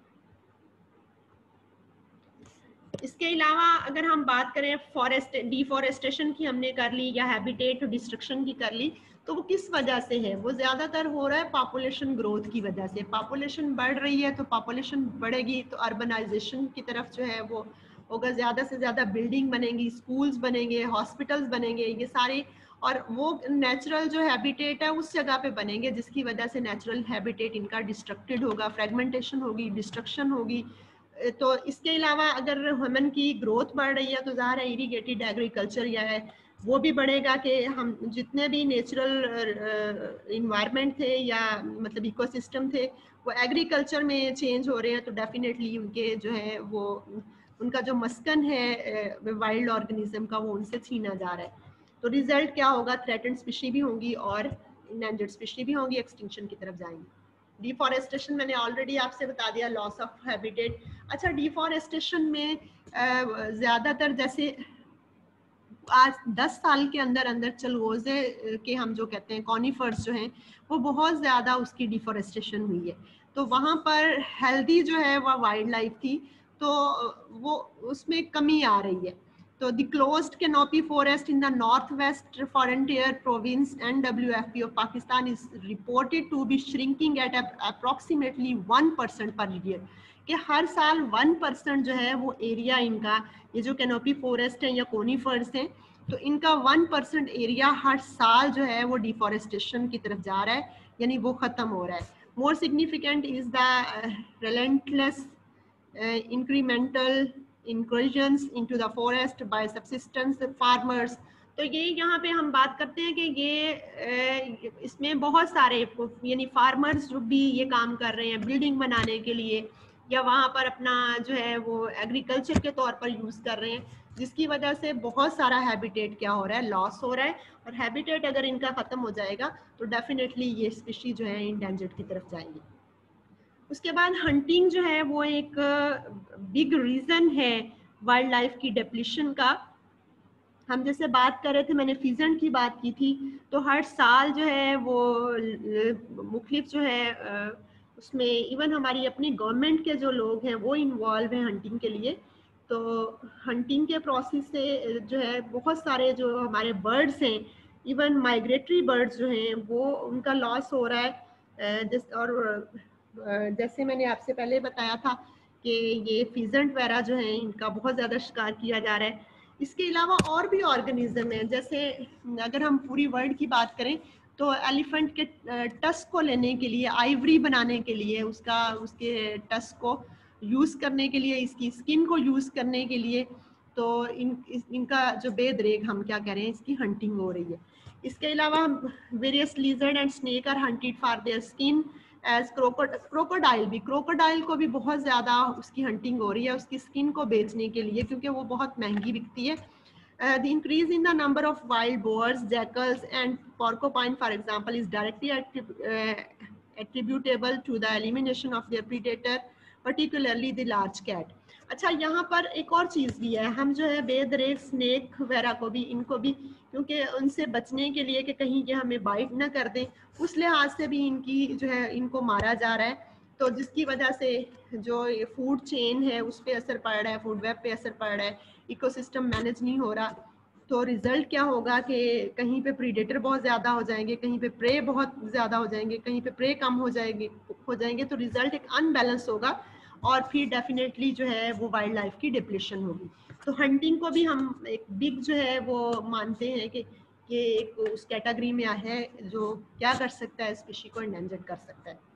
इसके अलावा अगर हम बात करें डिफॉरेस्टेशन की हमने कर ली, या हैबिटेट डिस्ट्रक्शन की कर ली, तो वो किस वजह से है? वो ज़्यादातर हो रहा है पॉपुलेशन ग्रोथ की वजह से। पॉपुलेशन बढ़ रही है तो पॉपुलेशन बढ़ेगी तो अर्बनाइजेशन की तरफ जो है वो होगा, ज़्यादा से ज़्यादा बिल्डिंग बनेंगी, स्कूल्स बनेंगे, हॉस्पिटल्स बनेंगे, ये सारे, और वो नेचुरल जो हैबिटेट है उस जगह पे बनेंगे जिसकी वजह से नेचुरल हैबिटेट इनका डिस्ट्रक्टेड होगा, फ्रेगमेंटेशन होगी, डिस्ट्रक्शन होगी। तो इसके अलावा अगर ह्यूमन की ग्रोथ बढ़ रही है तो ज़ाहिर है इरीगेटेड एग्रीकल्चर या है वो भी बढ़ेगा, कि हम जितने भी नेचुरल इन्वायरमेंट थे या मतलब इकोसिस्टम थे वो एग्रीकल्चर में चेंज हो रहे हैं, तो डेफिनेटली उनके जो है वो उनका जो मस्कन है वाइल्ड ऑर्गेनिज्म का वो उनसे छीना जा रहा है। तो रिजल्ट क्या होगा? थ्रेटेंड स्पीशी भी होंगी और इंडेंजर्ड स्पीशी भी होंगी, एक्सटिंक्शन की तरफ जाएंगी। डिफॉरेस्टेशन मैंने ऑलरेडी आपसे बता दिया, लॉस ऑफ हैबिटेट। अच्छा, डिफॉरेस्टेशन में ज़्यादातर जैसे आज 10 साल के अंदर अंदर चलगोजे के हम जो कहते हैं कॉनिफर्स जो हैं वो बहुत ज़्यादा उसकी डिफॉरेस्टेशन हुई है, तो वहाँ पर हेल्दी जो है वह वाइल्ड लाइफ थी, तो वो उसमें कमी आ रही है। तो the closed canopy forest in the north west frontier province NWFP of Pakistan is reported to be shrinking at approximately 1% per year, कि हर साल 1% जो है वो एरिया इनका, ये जो कैनोपी फॉरेस्ट है या कोनीफर्स हैं, तो इनका 1% एरिया हर साल जो है वो डिफॉरेस्टेशन की तरफ जा रहा है, यानी वो ख़त्म हो रहा है। More significant is the relentless incremental incursions into the forest by subsistence farmers तो ये यहाँ पे हम बात करते हैं कि ये इसमें बहुत सारे यानी फार्मर्स जो भी ये काम कर रहे हैं बिल्डिंग बनाने के लिए या वहाँ पर अपना जो है वो एग्रीकल्चर के तौर पर यूज़ कर रहे हैं, जिसकी वजह से बहुत सारा हैबिटेट क्या हो रहा है, लॉस हो रहा है। और हैबिटेट अगर इनका ख़त्म हो जाएगा तो डेफिनेटली ये स्पीशी जो है इंडेंजर्ड की तरफ जाएंगी। उसके बाद हंटिंग जो है वो एक बिग रीज़न है वाइल्ड लाइफ की डिप्लीशन का। हम जैसे बात कर रहे थे, मैंने फिजेंट की बात की थी, तो हर साल जो है वो मुख्तलिफ जो है उसमें इवन हमारी अपनी गवर्नमेंट के जो लोग हैं वो इन्वॉल्व हैं हंटिंग के लिए। तो हंटिंग के प्रोसेस से जो है बहुत सारे जो हमारे बर्ड्स हैं, इवन माइग्रेटरी बर्ड्स जो हैं वो उनका लॉस हो रहा है। जैसे मैंने आपसे पहले बताया था कि ये फिजेंट वगैरह जो है इनका बहुत ज़्यादा शिकार किया जा रहा है। इसके अलावा और भी ऑर्गेनिज्म हैं, जैसे अगर हम पूरी वर्ल्ड की बात करें तो एलिफेंट के टस्क को लेने के लिए, आइवरी बनाने के लिए, उसके टस्क को यूज़ करने के लिए, इसकी स्किन को यूज़ करने के लिए, तो इनका जो बेदरेग हम क्या कह रहे हैं, इसकी हंटिंग हो रही है। इसके अलावा various lizard and snake are hunted for their skin as crocodile को भी बहुत ज़्यादा उसकी हंटिंग हो रही है उसकी स्किन को बेचने के लिए, क्योंकि वो बहुत महंगी बिकती है। The increase in the number of wild boars, jackals and porcupine, for example, is directly attributable to the elimination of their predator, particularly the large cat. अच्छा, यहाँ पर एक और चीज़ भी है, हम जो है बेदरेग स्नेक वगैरह को भी, इनको भी, क्योंकि उनसे बचने के लिए कि कहीं ये हमें बाइट ना कर दें, उस लिहाज से भी इनकी जो है इनको मारा जा रहा है। तो जिसकी वजह से जो फूड चेन है उस पर असर पड़ रहा है, फूड वेब पे असर पड़ रहा है, इकोसिस्टम मैनेज नहीं हो रहा। तो रिजल्ट क्या होगा कि कहीं पे प्रीडेटर बहुत ज़्यादा हो जाएंगे, कहीं पे प्रे बहुत ज़्यादा हो जाएंगे, कहीं पे प्रे कम हो जाएंगे, तो रिजल्ट एक अनबैलेंस होगा और फिर डेफिनेटली जो है वो वाइल्ड लाइफ की डिप्लीशन होगी। तो हंटिंग को भी हम एक बिग जो है वो मानते हैं कि एक उस कैटेगरी में है जो क्या कर सकता है, स्पीशी को एंडेंजर कर सकता है।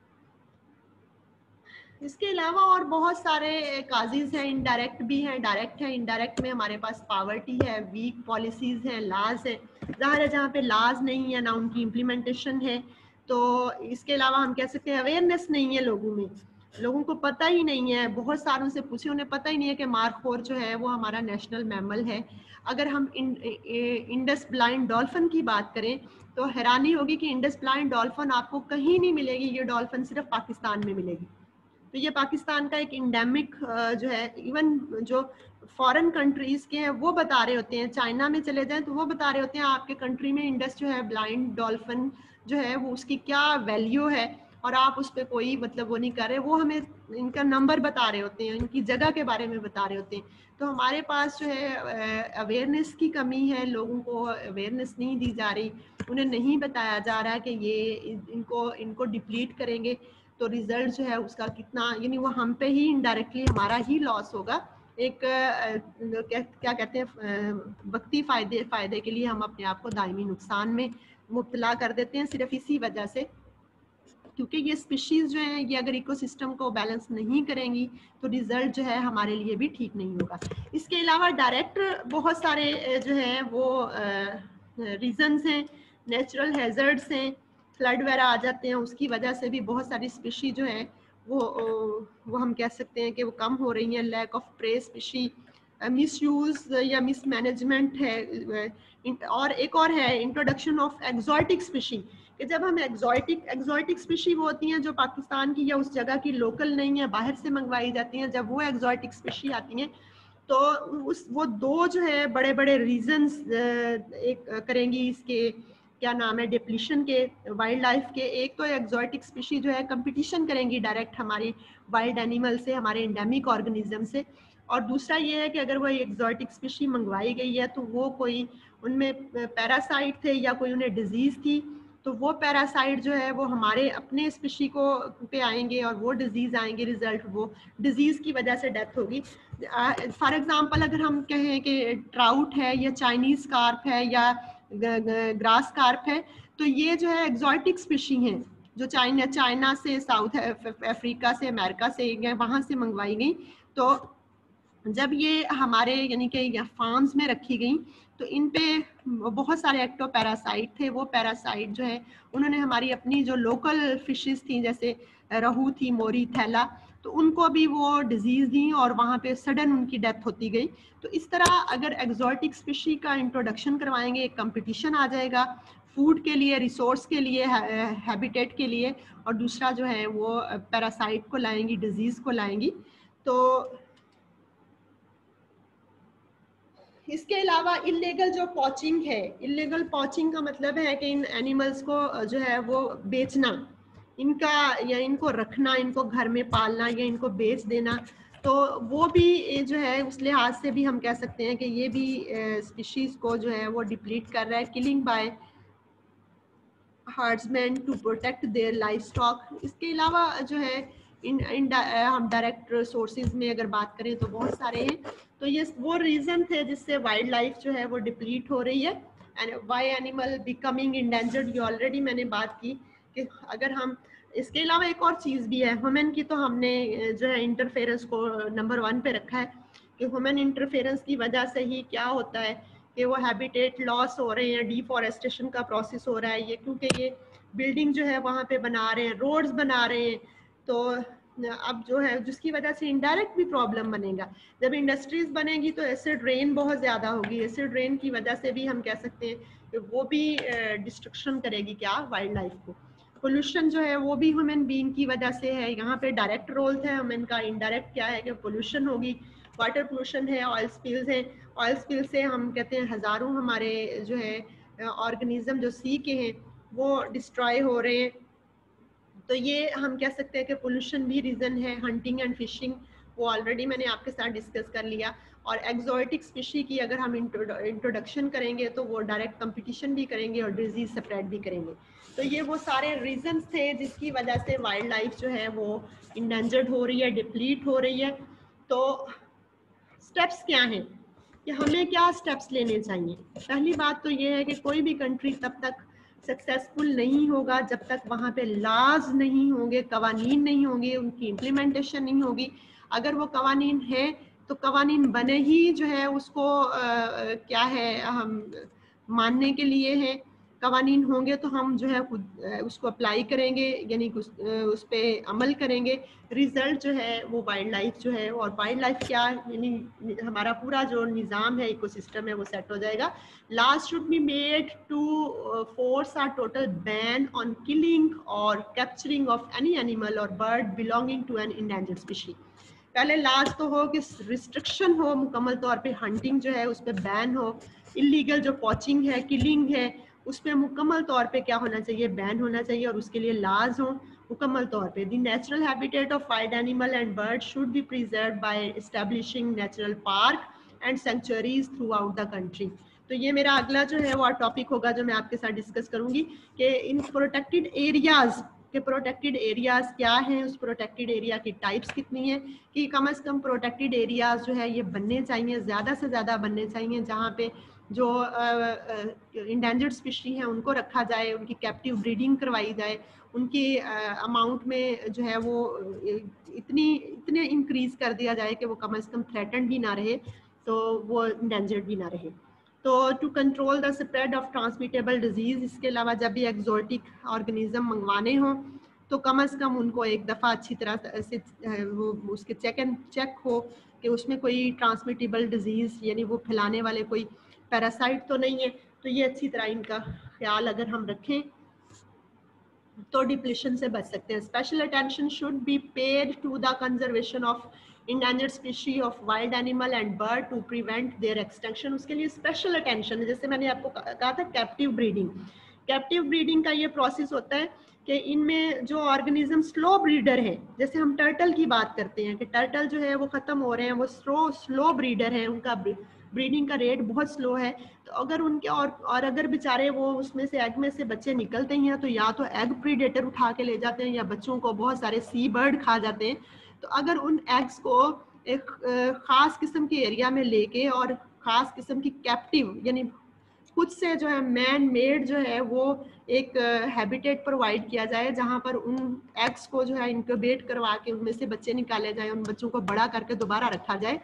इसके अलावा और बहुत सारे काजेज हैं, इनडायरेक्ट भी हैं, डायरेक्ट है। इनडायरेक्ट में हमारे पास पावर्टी है, वीक पॉलिसीज हैं, लाज है। ज़ाहिर है जहाँ पे लाज नहीं है ना उनकी इम्प्लीमेंटेशन है, तो इसके अलावा हम कह सकते हैं अवेयरनेस नहीं है लोगों में, लोगों को पता ही नहीं है। बहुत सारों से पूछे, उन्हें पता ही नहीं है कि मार्खोर जो है वो हमारा नेशनल मैमल है। अगर हम इंडस ब्लाइंड डॉल्फिन की बात करें तो हैरानी होगी कि इंडस ब्लाइंड डॉल्फिन आपको कहीं नहीं मिलेगी, ये डॉल्फिन सिर्फ पाकिस्तान में मिलेगी। तो ये पाकिस्तान का एक इंडेमिक जो है, इवन जो फॉरेन कंट्रीज के हैं वो बता रहे होते हैं, चाइना में चले जाएं तो वो बता रहे होते हैं आपके कंट्री में इंडस जो है ब्लाइंड डॉल्फिन जो है वो उसकी क्या वैल्यू है, और आप उस पर कोई मतलब वो नहीं कर रहे, वो हमें इनका नंबर बता रहे होते हैं, इनकी जगह के बारे में बता रहे होते हैं। तो हमारे पास जो है अवेयरनेस की कमी है, लोगों को अवेयरनेस नहीं दी जा रही, उन्हें नहीं बताया जा रहा कि ये इनको डिप्लीट करेंगे तो रिजल्ट जो है उसका कितना, यानी वो हम पे ही इनडायरेक्टली हमारा ही लॉस होगा। एक क्या कहते हैं, वक्ती फ़ायदे के लिए हम अपने आप को दायमी नुकसान में मुब्तला कर देते हैं, सिर्फ इसी वजह से, क्योंकि ये स्पीशीज़ जो हैं ये अगर इकोसिस्टम को बैलेंस नहीं करेंगी तो रिजल्ट जो है हमारे लिए भी ठीक नहीं होगा। इसके अलावा डायरेक्ट बहुत सारे जो है वो रीजंस हैं, नेचुरल हैज़र्ड्स हैं, फ्लड वगैरह आ जाते हैं, उसकी वजह से भी बहुत सारी स्पीशी जो हैं वो हम कह सकते हैं कि वो कम हो रही हैं। Lack of prey species, misuse या मिसमैनेजमेंट है, और एक और है इंट्रोडक्शन ऑफ एक्जॉटिक स्पीशी, कि जब हम एक्जॉटिक स्पीशी वो होती हैं जो पाकिस्तान की या उस जगह की लोकल नहीं है, बाहर से मंगवाई जाती हैं, जब वो एक्जॉटिक स्पीशी आती हैं तो वो दो जो है बड़े बड़े रीजंस एक करेंगी इसके क्या नाम है डिप्लीशन के, वाइल्ड लाइफ के। एक तो एक्जॉटिक स्पीशी जो है कंपटीशन करेंगी डायरेक्ट हमारी वाइल्ड एनिमल से, हमारे एंडेमिक ऑर्गेनिज्म से, और दूसरा ये है कि अगर वो एक्जॉटिक स्पीशी मंगवाई गई है तो वो कोई उनमें पैरासाइट थे या कोई उन्हें डिजीज़ थी, तो वो पैरासाइट जो है वो हमारे अपने स्पीशी को पे आएंगे और वो डिजीज़ आएंगे, रिजल्ट वो डिजीज़ की वजह से डेथ होगी। फॉर एग्जांपल अगर हम कहें कि ट्राउट है या चाइनीज़ कार्प है या ग्रास कार्प है, तो ये जो है एक्जॉटिक स्पीशी हैं जो चाइना से, साउथ अफ्रीका से, अमेरिका से, वहाँ से मंगवाई गई। तो जब ये हमारे यानी कि या फार्म्स में रखी गई तो इन पे बहुत सारे एक्टोपैरासाइट थे। वो पैरासाइट जो है उन्होंने हमारी अपनी जो लोकल फिशेस थी जैसे रहू थी, मोरी, थैला, तो उनको भी वो डिजीज़ दी और वहाँ पे सडन उनकी डेथ होती गई। तो इस तरह अगर एक्जॉटिक स्पीशी का इंट्रोडक्शन करवाएंगे, एक कंपटीशन आ जाएगा फूड के लिए, रिसोर्स के लिए, हैबिटेट के लिए, और दूसरा जो है वो पैरासाइट को लाएंगी, डिजीज़ को लाएंगी। तो इसके अलावा इलीगल जो पॉचिंग है, इलीगल पॉचिंग का मतलब है कि इन एनिमल्स को जो है वो बेचना, इनका या इनको रखना, इनको घर में पालना या इनको बेच देना, तो वो भी जो है उस लिहाज से भी हम कह सकते हैं कि ये भी स्पीशीज को जो है वो डिप्लीट कर रहा है। Killing by herdsman to protect their life stock. इसके अलावा जो है हम डायरेक्ट सोर्सेज में अगर बात करें तो बहुत सारे हैं। तो ये वो रीज़न थे जिससे वाइल्ड लाइफ जो है वो डिप्लीट हो रही है। And why animal becoming endangered, ये ऑलरेडी मैंने बात की कि अगर हम, इसके अलावा एक और चीज़ भी है ह्यूमन की, तो हमने जो है इंटरफेरेंस को नंबर 1 पे रखा है कि ह्यूमन इंटरफेरेंस की वजह से ही क्या होता है कि वो हैबिटेट लॉस हो रहे हैं, डिफॉरेस्टेशन का प्रोसेस हो रहा है, ये क्योंकि ये बिल्डिंग जो है वहाँ पे बना रहे हैं, रोड्स बना रहे हैं, तो अब जो है जिसकी वजह से इनडायरेक्ट भी प्रॉब्लम बनेगा। जब इंडस्ट्रीज बनेगी तो एसिड रेन बहुत ज़्यादा होगी, एसिड रेन की वजह से भी हम कह सकते हैं कि वो भी डिस्ट्रक्शन करेगी क्या, वाइल्ड लाइफ को। पोल्यूशन जो है वो भी ह्यूमन बीइंग की वजह से है। यहाँ पे डायरेक्ट रोल है ह्यूमन का, इनडायरेक्ट क्या है कि पोल्यूशन होगी, वाटर पोल्यूशन है, ऑयल स्पिल्स है। ऑयल स्पिल से हम कहते हैं हज़ारों हमारे जो है ऑर्गेनिज्म जो सी के हैं वो डिस्ट्रॉय हो रहे हैं। तो ये हम कह सकते हैं कि पोल्यूशन भी रीज़न है। हंटिंग एंड फिशिंग वो ऑलरेडी मैंने आपके साथ डिस्कस कर लिया। और एक्जोटिक स्पीशी की अगर हम इंट्रोडक्शन करेंगे तो वो डायरेक्ट कंपटीशन भी करेंगे और डिजीज स्प्रेड भी करेंगे। तो ये वो सारे रीजंस थे जिसकी वजह से वाइल्ड लाइफ जो है वो इंडेंजर्ड हो रही है, डिप्लीट हो रही है। तो स्टेप्स क्या हैं कि हमें क्या स्टेप्स लेने चाहिए। पहली बात तो ये है कि कोई भी कंट्री तब तक सक्सेसफुल नहीं होगा जब तक वहाँ पे लॉज नहीं होंगे, कवानीन नहीं होंगे, उनकी इम्प्लीमेंटेशन नहीं होगी। अगर वो कवानीन है तो कवानीन बने ही जो है उसको क्या है हम मानने के लिए है। कवानीन होंगे तो हम जो है खुद उसको अप्लाई करेंगे, यानी उस पर अमल करेंगे। रिजल्ट जो है वो वाइल्ड लाइफ जो है, और वाइल्ड लाइफ क्या यानी हमारा पूरा जो निज़ाम है, इकोसिस्टम है, वो सेट हो जाएगा। Laws should be made to force a total ban on killing और कैप्चरिंग ऑफ एनी एनिमल और bird belonging to an endangered species. पहले लास्ट तो हो कि रिस्ट्रिक्शन हो मुकम्मल तौर पे, हंटिंग जो है उस पर बैन हो, इलीगल जो पॉचिंग है, किलिंग है, उस पर मुकम्मल तौर पे क्या होना चाहिए, बैन होना चाहिए, और उसके लिए लाज हो मुकम्मल तौर पे। The natural habitat of wild animal and bird should be preserve by establishing natural park and sanctuaries throughout the country. तो ये मेरा अगला जो है वो टॉपिक होगा जो मैं आपके साथ डिस्कस करूंगी कि इन प्रोटेक्टेड एरियाज के प्रोटेक्टेड एरियाज क्या हैं, उस प्रोटेक्टेड एरिया की टाइप्स कितनी है, कि कम से कम प्रोटेक्टेड एरियाज जो है ये बनने चाहिए, ज़्यादा से ज़्यादा बनने चाहिए, जहाँ पे जो इंडेंजर्ड स्पीशी हैं उनको रखा जाए, उनकी कैप्टिव ब्रीडिंग करवाई जाए, उनकी अमाउंट में जो है वो इतने इंक्रीज कर दिया जाए कि वो कम से कम थ्रेटन भी ना रहे, तो वो इंडेंजर्ड भी ना रहे। तो to control the spread of transmittable disease, इसके अलावा जब भी एक्जोटिक ऑर्गेनिज्म मंगवाने हों तो कम से कम उनको एक दफ़ा अच्छी तरह से वो उसके चेक हो कि उसमें कोई ट्रांसमिटेबल डिजीज़ यानी वो फैलाने वाले कोई पैरासाइट तो नहीं है। तो ये अच्छी तरह इनका ख्याल अगर हम रखें तो डिप्लीशन से बच सकते हैं। Special attention should be paid to the conservation of endangered species of wild animal and bird to prevent their extension. उसके लिए स्पेशल अटेंशन है। जैसे मैंने आपको कहा था कैप्टिव ब्रीडिंग, कैप्टिव ब्रीडिंग का ये प्रोसेस होता है कि इनमें जो ऑर्गेनिज्म स्लो ब्रीडर हैं, जैसे हम टर्टल की बात करते हैं कि टर्टल जो है वो ख़त्म हो रहे हैं, वो स्लो ब्रीडर हैं, उनका ब्रीडिंग का रेट बहुत स्लो है। तो अगर उनके और अगर बेचारे वो उसमें से एग में से बच्चे निकलते ही हैं तो या तो एग प्रीडेटर उठा के ले जाते हैं या बच्चों को बहुत सारे सी बर्ड खा जाते हैं। तो अगर उन एग्स को एक ख़ास किस्म के एरिया में लेके और ख़ास किस्म की कैप्टिव यानी खुद से जो है मैन मेड जो है वो एक हैबिटेट प्रोवाइड किया जाए, जहाँ पर उन एग्स को जो है इंक्यूबेट करवा के उनमें से बच्चे निकाले जाए, उन बच्चों को बड़ा करके दोबारा रखा जाए,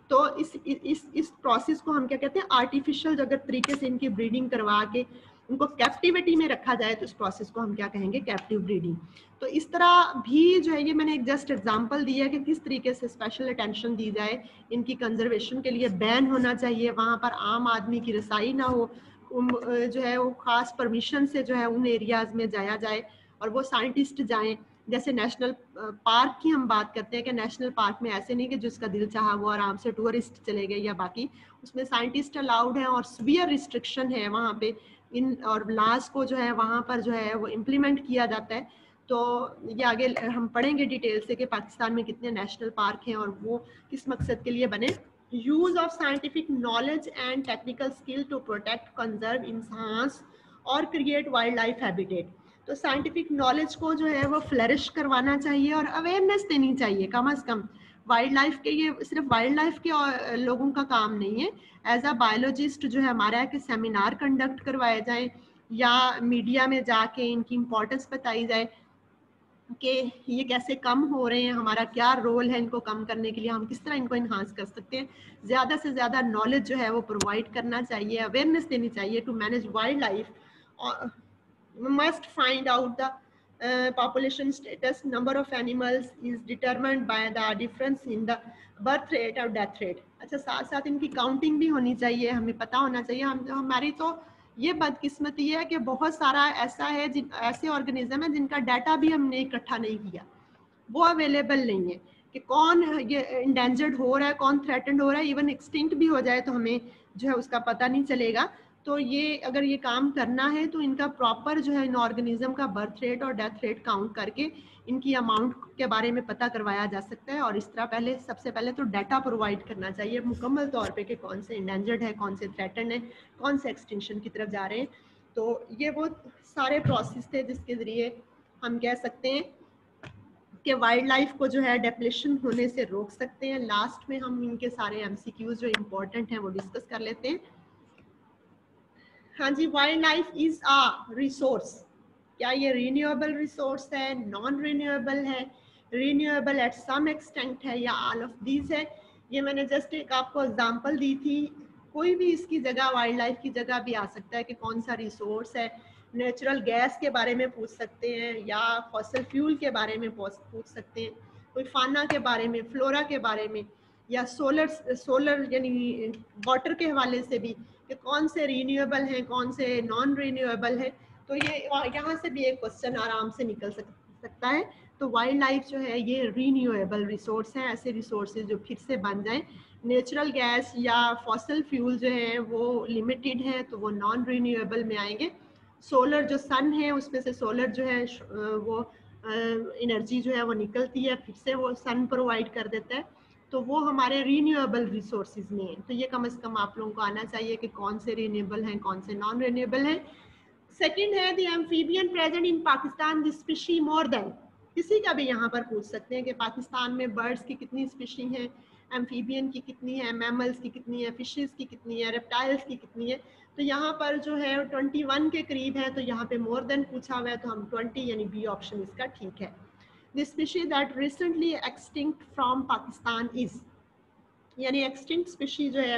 तो इस प्रोसेस को हम क्या कहते हैं, आर्टिफिशियल अगर तरीके से इनकी ब्रीडिंग करवा के उनको कैप्टिविटी में रखा जाए तो इस प्रोसेस को हम क्या कहेंगे, कैप्टिव ब्रीडिंग। तो इस तरह भी जो है, ये मैंने एक जस्ट एग्जांपल दिया है कि किस तरीके से स्पेशल अटेंशन दी जाए इनकी कंजर्वेशन के लिए। बैन होना चाहिए, वहाँ पर आम आदमी की रसाई ना हो, जो है वो खास परमिशन से जो है उन एरियाज में जाया जाए और वो साइंटिस्ट जाएं। जैसे नेशनल पार्क की हम बात करते हैं कि नेशनल पार्क में ऐसे नहीं कि जिसका दिल चाहा वो आराम से टूरिस्ट चले गए या बाकी, उसमें साइंटिस्ट अलाउड हैं और सीवियर रिस्ट्रिक्शन है वहाँ पे इन, और लॉज को जो है वहाँ पर जो है वो इम्प्लीमेंट किया जाता है। तो ये आगे हम पढ़ेंगे डिटेल से कि पाकिस्तान में कितने नेशनल पार्क हैं और वो किस मकसद के लिए बने। Use of scientific knowledge and technical skill to protect, conserve, enhance और क्रिएट वाइल्ड लाइफ हैबिटेट। तो साइंटिफिक नॉलेज को जो है वो फ्लरिश करवाना चाहिए और अवेयरनेस देनी चाहिए कम से कम वाइल्ड लाइफ के। ये सिर्फ वाइल्ड लाइफ के लोगों का काम नहीं है, एज अ बायोलॉजिस्ट जो है हमारा है कि सेमिनार कंडक्ट करवाए जाए या मीडिया में जाके इनकी इम्पोर्टेंस बताई जाए कि ये कैसे कम हो रहे हैं, हमारा क्या रोल है इनको कम करने के लिए, हम किस तरह इनको इन्हांस कर सकते हैं। ज़्यादा से ज़्यादा नॉलेज जो है वो प्रोवाइड करना चाहिए, अवेयरनेस देनी चाहिए to manage wildlife. Must find out the population status, number of animals is determined by the difference in the birth rate और death rate। अच्छा, साथ साथ इनकी काउंटिंग भी होनी चाहिए, हमें पता होना चाहिए। हमारी तो ये बदकिस्मती है कि बहुत सारा ऐसा है ऐसे ऑर्गेनिज्म है जिनका डाटा भी हमने इकट्ठा नहीं किया, वो अवेलेबल नहीं है कि कौन ये इंडेंजर्ड हो रहा है, कौन थ्रेटेंड हो रहा है, इवन एक्सटिंक्ट भी हो जाए तो हमें जो है उसका पता नहीं चलेगा। तो ये अगर ये काम करना है तो इनका प्रॉपर जो है इन ऑर्गेनिज्म का बर्थ रेट और डेथ रेट काउंट करके इनकी अमाउंट के बारे में पता करवाया जा सकता है। और इस तरह सबसे पहले तो डाटा प्रोवाइड करना चाहिए मुकम्मल तौर पे कि कौन से इंडेंजर्ड है, कौन से थ्रेटन है, कौन से एक्सटिंक्शन की तरफ जा रहे हैं। तो ये वो सारे प्रोसेस थे जिसके ज़रिए हम कह सकते हैं कि वाइल्ड लाइफ को जो है डेप्लेशन होने से रोक सकते हैं। लास्ट में हम इनके सारे MCQs जो इम्पोर्टेंट हैं वो डिस्कस कर लेते हैं। हाँ जी, wildlife is a resource. क्या ये रिन्यूएबल रिसोर्स है, नॉन रिन्यूएबल है, रिन्यूएबल एट सम एक्सटेंट है, या ऑल ऑफ दीज है? ये मैंने जस्ट एक आपको एग्जांपल दी थी। कोई भी इसकी जगह, वाइल्ड लाइफ की जगह भी आ सकता है कि कौन सा रिसोर्स है। नेचुरल गैस के बारे में पूछ सकते हैं या फॉसिल फ्यूल के बारे में पूछ सकते हैं, कोई फाना के बारे में, फ्लोरा के बारे में, या सोलर यानी वाटर के हवाले से भी कि कौन से रीन्यूएबल हैं, कौन से नॉन रीन्यूएबल है। तो ये यहाँ से भी एक क्वेश्चन आराम से निकल सकता है। तो वाइल्ड लाइफ जो है ये रीन्यूएबल रिसोर्स हैं, ऐसे रिसोर्सेज जो फिर से बन जाएं। नेचुरल गैस या फॉसिल फ्यूल जो है वो लिमिटेड है तो वो नॉन रीन्यूएबल में आएंगे। सोलर जो सन है उसमें से सोलर जो है वो एनर्जी जो है वो निकलती है, फिर से वो सन प्रोवाइड कर देता है, तो वो हमारे रीन्यूएबल रिसोर्सेज में है। तो ये कम से कम आप लोगों को आना चाहिए कि कौन से रीन्यूएबल हैं, कौन से नॉन रीन्यूएबल हैं। सेकंड है the amphibian present in Pakistan, the species more than. किसी का भी यहाँ पर पूछ सकते हैं कि पाकिस्तान में बर्ड्स की कितनी स्पीशी हैं, एम्फीबियन की कितनी है, मैमल्स की कितनी है, फिशेस की कितनी है, रेप्टाइल्स की कितनी है। तो यहाँ पर जो है 21 के करीब है, तो यहाँ पे मोर देन पूछा हुआ है तो हम 20 यानी बी ऑप्शन इसका ठीक है। The species that recently extinct from Pakistan is, यानी एक्सटिंक्ट स्पीशीज जो है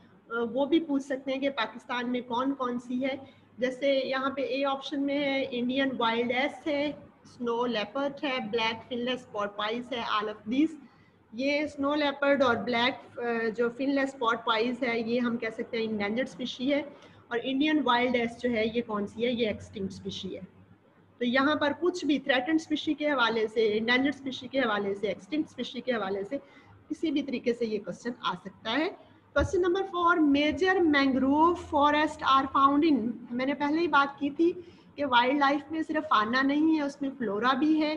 वो भी पूछ सकते हैं कि पाकिस्तान में कौन कौन सी है। जैसे यहाँ पे ए ऑप्शन में है इंडियन वाइल्ड एस है, स्नो लेपर्ड है, ब्लैक फिनलेस पोर्पाइज है, ऑल ऑफ दिस। ये स्नो लेपर्ड और ब्लैक जो फिनलेस पोर्पाइज है ये हम कह सकते हैं इंडेंजर्ड स्पीशी है, और इंडियन वाइल्ड एस जो है ये कौन सी है, ये एक्सटिंक्ट स्पीशी है। तो यहाँ पर कुछ भी थ्रेटेंड स्पीशी के हवाले से, इंडेंजर्ड स्पीशी के हवाले से, एक्सटिंक्ट स्पीशी के हवाले से किसी भी तरीके से ये क्वेश्चन आ सकता है। Question number 4, major mangrove forest are found in. मैंने पहले ही बात की थी कि वाइल्ड लाइफ में सिर्फ फाना नहीं है, उसमें फ्लोरा भी है।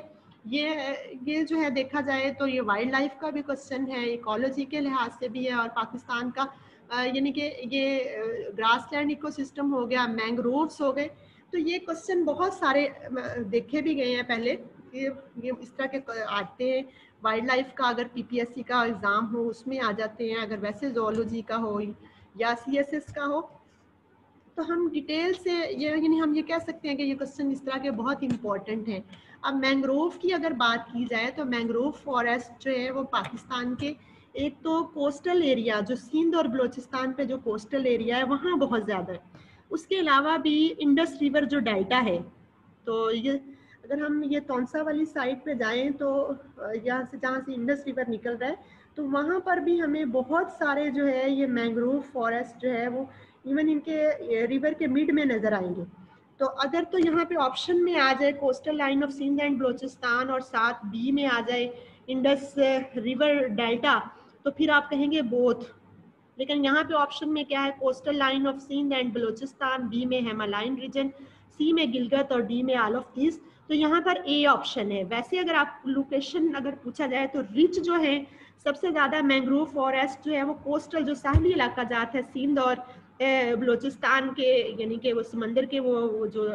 ये जो है देखा जाए तो ये वाइल्ड लाइफ का भी क्वेश्चन है, इकोलॉजी के लिहाज से भी है, और पाकिस्तान का यानी कि ये ग्रासलैंड इकोसिस्टम हो गया, मैंग्रोव्स हो गए। तो ये क्वेश्चन बहुत सारे देखे भी गए हैं पहले, ये इस तरह के आते हैं। वाइल्ड लाइफ का अगर PPSC का एग्ज़ाम हो उसमें आ जाते हैं, अगर वैसे जोलॉजी का हो या CSS का हो तो हम डिटेल से यानी हम ये कह सकते हैं कि ये क्वेश्चन इस तरह के बहुत इंपॉर्टेंट हैं। अब मैंग्रोव की अगर बात की जाए तो मैंग्रोव फॉरेस्ट जो है वो पाकिस्तान के एक तो कोस्टल एरिया जो सिंध और बलूचिस्तान पे जो कोस्टल एरिया है वहाँ बहुत ज़्यादा है। उसके अलावा भी इंडस रिवर जो डेल्टा है, तो ये अगर हम ये तौनसा वाली साइड पे जाएं तो यहाँ से जहाँ से इंडस रिवर निकल रहा है तो वहाँ पर भी हमें बहुत सारे जो है ये मैंग्रोव फॉरेस्ट जो है वो इवन इनके रिवर के मिड में नज़र आएंगे। तो अगर तो यहाँ पे ऑप्शन में आ जाए coastal line of Sindh and Balochistan और साथ बी में आ जाए इंडस रिवर डेल्टा, तो फिर आप कहेंगे बोथ। लेकिन यहाँ पे ऑप्शन में क्या है, coastal line of Sindh and Balochistan, B में हिमालयन रीजन, सी में गिलगित और डी में ऑल ऑफ दीज। तो यहाँ पर ए ऑप्शन है। वैसे अगर आप लोकेशन अगर पूछा जाए तो रिच जो है सबसे ज़्यादा मैंग्रोव फॉरेस्ट जो है वो कोस्टल जो साहली इलाका जाता है सिंध और बलूचिस्तान के, यानी कि वो समंदर के वो जो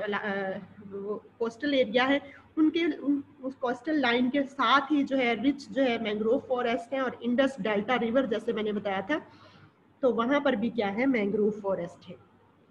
कोस्टल एरिया है उनके उस कोस्टल लाइन के साथ ही जो है रिच जो है मैंग्रोव फॉरेस्ट है। और इंडस डेल्टा रिवर जैसे मैंने बताया था तो वहां पर भी क्या है, मैंग्रोव फॉरेस्ट है।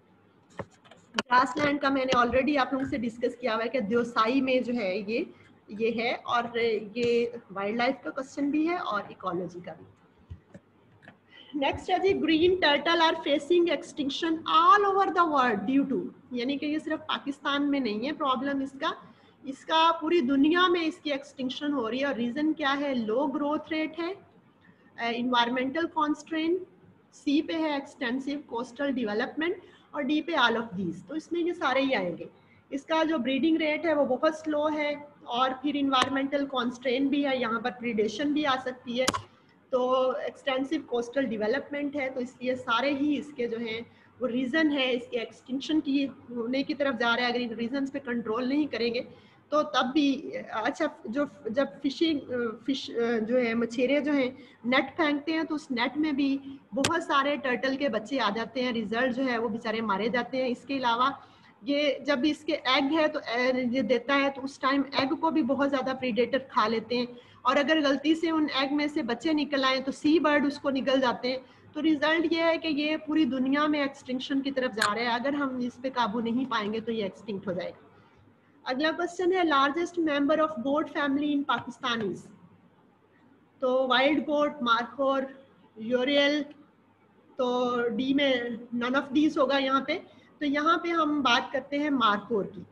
ग्रासलैंड का मैंने ऑलरेडी आप लोगों से डिस्कस किया हुआ है कि द्योसाई में जो है ये है, और ये वाइल्ड लाइफ का क्वेश्चन भी है और इकोलॉजी का भी। नेक्स्ट है जी, green turtle are facing extinction all over the world due to, यानी कि ये सिर्फ पाकिस्तान में नहीं है प्रॉब्लम इसका पूरी दुनिया में इसकी एक्सटिंक्शन हो रही है। और रीजन क्या है, लो ग्रोथ रेट है, इन्वायरमेंटल कॉन्स्ट्रेंट, सी पे है एक्सटेंसिव कोस्टल डेवलपमेंट और डी पे ऑल ऑफ दीज। तो इसमें ये सारे ही आएंगे। इसका जो ब्रीडिंग रेट है वो बहुत स्लो है और फिर इन्वायरमेंटल कॉन्स्ट्रेंट भी है, यहाँ पर प्रीडेशन भी आ सकती है, तो एक्सटेंसिव कोस्टल डेवलपमेंट है। तो इसलिए सारे ही इसके जो हैं वो रीज़न है इसके एक्सटिंक्शन की होने की तरफ जा रहा है। अगर इन रीजन्स पे कंट्रोल नहीं करेंगे तो तब भी अच्छा, जो जब फिश जो है मछेरे जो हैं नेट फेंकते हैं तो उस नेट में भी बहुत सारे टर्टल के बच्चे आ जाते हैं, रिजल्ट जो है वो बेचारे मारे जाते हैं। इसके अलावा ये जब इसके एग है तो ये देता है तो उस टाइम एग को भी बहुत ज़्यादा प्रीडेटर खा लेते हैं, और अगर गलती से उन एग में से बच्चे निकल आए तो सी बर्ड उसको निकल जाते हैं। तो रिजल्ट ये है कि ये पूरी दुनिया में एक्सटिंक्शन की तरफ जा रहा है। अगर हम इस पे काबू नहीं पाएंगे तो ये एक्सटिंक्ट हो जाएगा। अगला क्वेश्चन है, largest member of goat family in Pakistan is. तो वाइल्ड गोट, मार्कोर, यूरियल, तो डी में नन ऑफ दीज होगा यहाँ पे। तो यहाँ पे हम बात करते हैं मार्कोर की।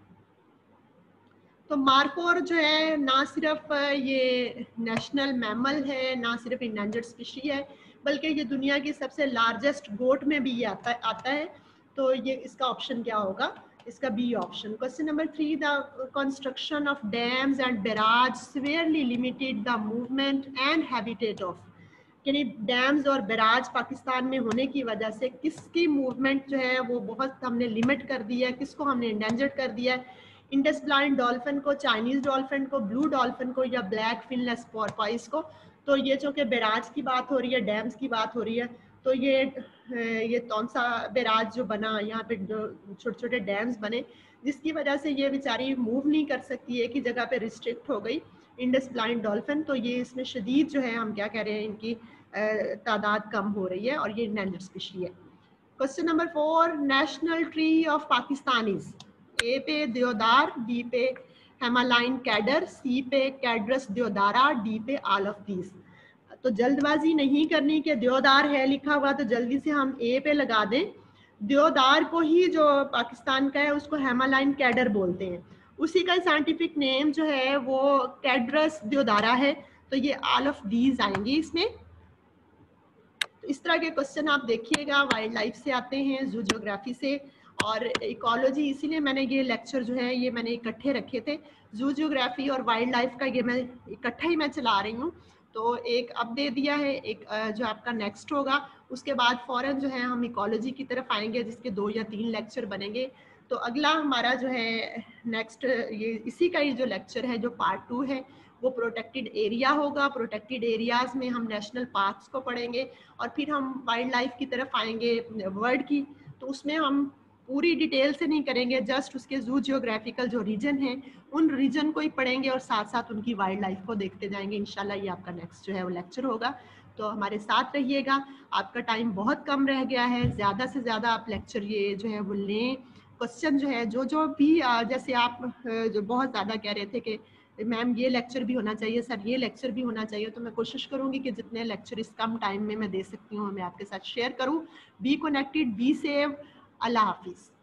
तो मार्कोर जो है ना सिर्फ ये नेशनल मैमल है, ना सिर्फ इंडेंजर्ड स्पीशी है, बल्कि ये दुनिया की सबसे लार्जेस्ट गोट में भी ये आता है। तो ये इसका ऑप्शन क्या होगा, इसका B option. Question number 3, the construction of dams and barrage severely limited the movement and habitat of, यानी डैम्स और बैराज पाकिस्तान में होने की वजह से किसकी मूवमेंट जो है वो बहुत हमने लिमिट कर दी है, किसको हमने इंडेंजर्ड कर दिया है। इंडस ब्लाइंड डॉल्फिन को, चाइनीज डॉल्फिन को, ब्लू डॉल्फिन को या ब्लैक फिनलेस पोर्पोइस को। तो ये जो कि बैराज की बात हो रही है, डैम्स की बात हो रही है, तो ये तौनसा बैराज जो बना, यहाँ पे जो छोटे छोटे डैम्स बने जिसकी वजह से ये बेचारी मूव नहीं कर सकती है कि जगह पे रिस्ट्रिक्ट हो गई इंडस ब्लाइंड डॉल्फिन। तो ये इसमें शदीद जो है हम क्या कह रहे हैं, इनकी तादाद कम हो रही है और ये इंडेंजर्ड स्पीशी है। Question number 4, national tree of Pakistan is. A पे देवदार, बी पे हेमालाइन कैडर, सी पे कैडरस देवदारा, डी पे ऑल ऑफ दीज। तो जल्दबाजी नहीं करनी कि देवदार है लिखा हुआ तो जल्दी से हम ए पे लगा दें। देवदार को ही जो पाकिस्तान का है उसको हेमालाइन कैडर बोलते हैं, उसी का साइंटिफिक नेम जो है वो कैडरस देवदारा है। तो ये ऑल ऑफ दीज आएंगे इसमें। तो इस तरह के क्वेश्चन आप देखिएगा, वाइल्ड लाइफ से आते हैं, जू ज्योग्राफी से और इकोलॉजी। इसीलिए मैंने ये लेक्चर जो है ये मैंने इकट्ठे रखे थे, जू ज्योग्राफी और वाइल्ड लाइफ का ये मैं इकट्ठा ही मैं चला रही हूँ। तो एक अब दे दिया है, एक जो आपका नेक्स्ट होगा उसके बाद फौरन जो है हम इकोलॉजी की तरफ आएंगे जिसके 2 या 3 लेक्चर बनेंगे। तो अगला हमारा जो है नेक्स्ट ये इसी का ही जो लेक्चर है जो पार्ट 2 है वो प्रोटेक्टेड एरिया होगा। प्रोटेक्टेड एरियाज में हम नेशनल पार्क्स को पढ़ेंगे और फिर हम वाइल्ड लाइफ की तरफ आएंगे वर्ल्ड की। तो उसमें हम पूरी डिटेल से नहीं करेंगे, जस्ट उसके जू जियोग्राफिकल जो रीजन है उन रीजन को ही पढ़ेंगे और साथ साथ उनकी वाइल्ड लाइफ को देखते जाएंगे। इंशाल्लाह ये आपका नेक्स्ट जो है वो लेक्चर होगा। तो हमारे साथ रहिएगा, आपका टाइम बहुत कम रह गया है, ज़्यादा से ज़्यादा आप लेक्चर ये जो है वो लें। क्वेश्चन जो है जो भी जैसे आप जो बहुत ज़्यादा कह रहे थे कि मैम ये लेक्चर भी होना चाहिए, सर ये लेक्चर भी होना चाहिए। तो मैं कोशिश करूंगी कि जितने लेक्चर इस कम टाइम में मैं दे सकती हूँ मैं आपके साथ शेयर करूँ। बी कनेक्टेड, बी सेव, अल्लाह हाफिज़।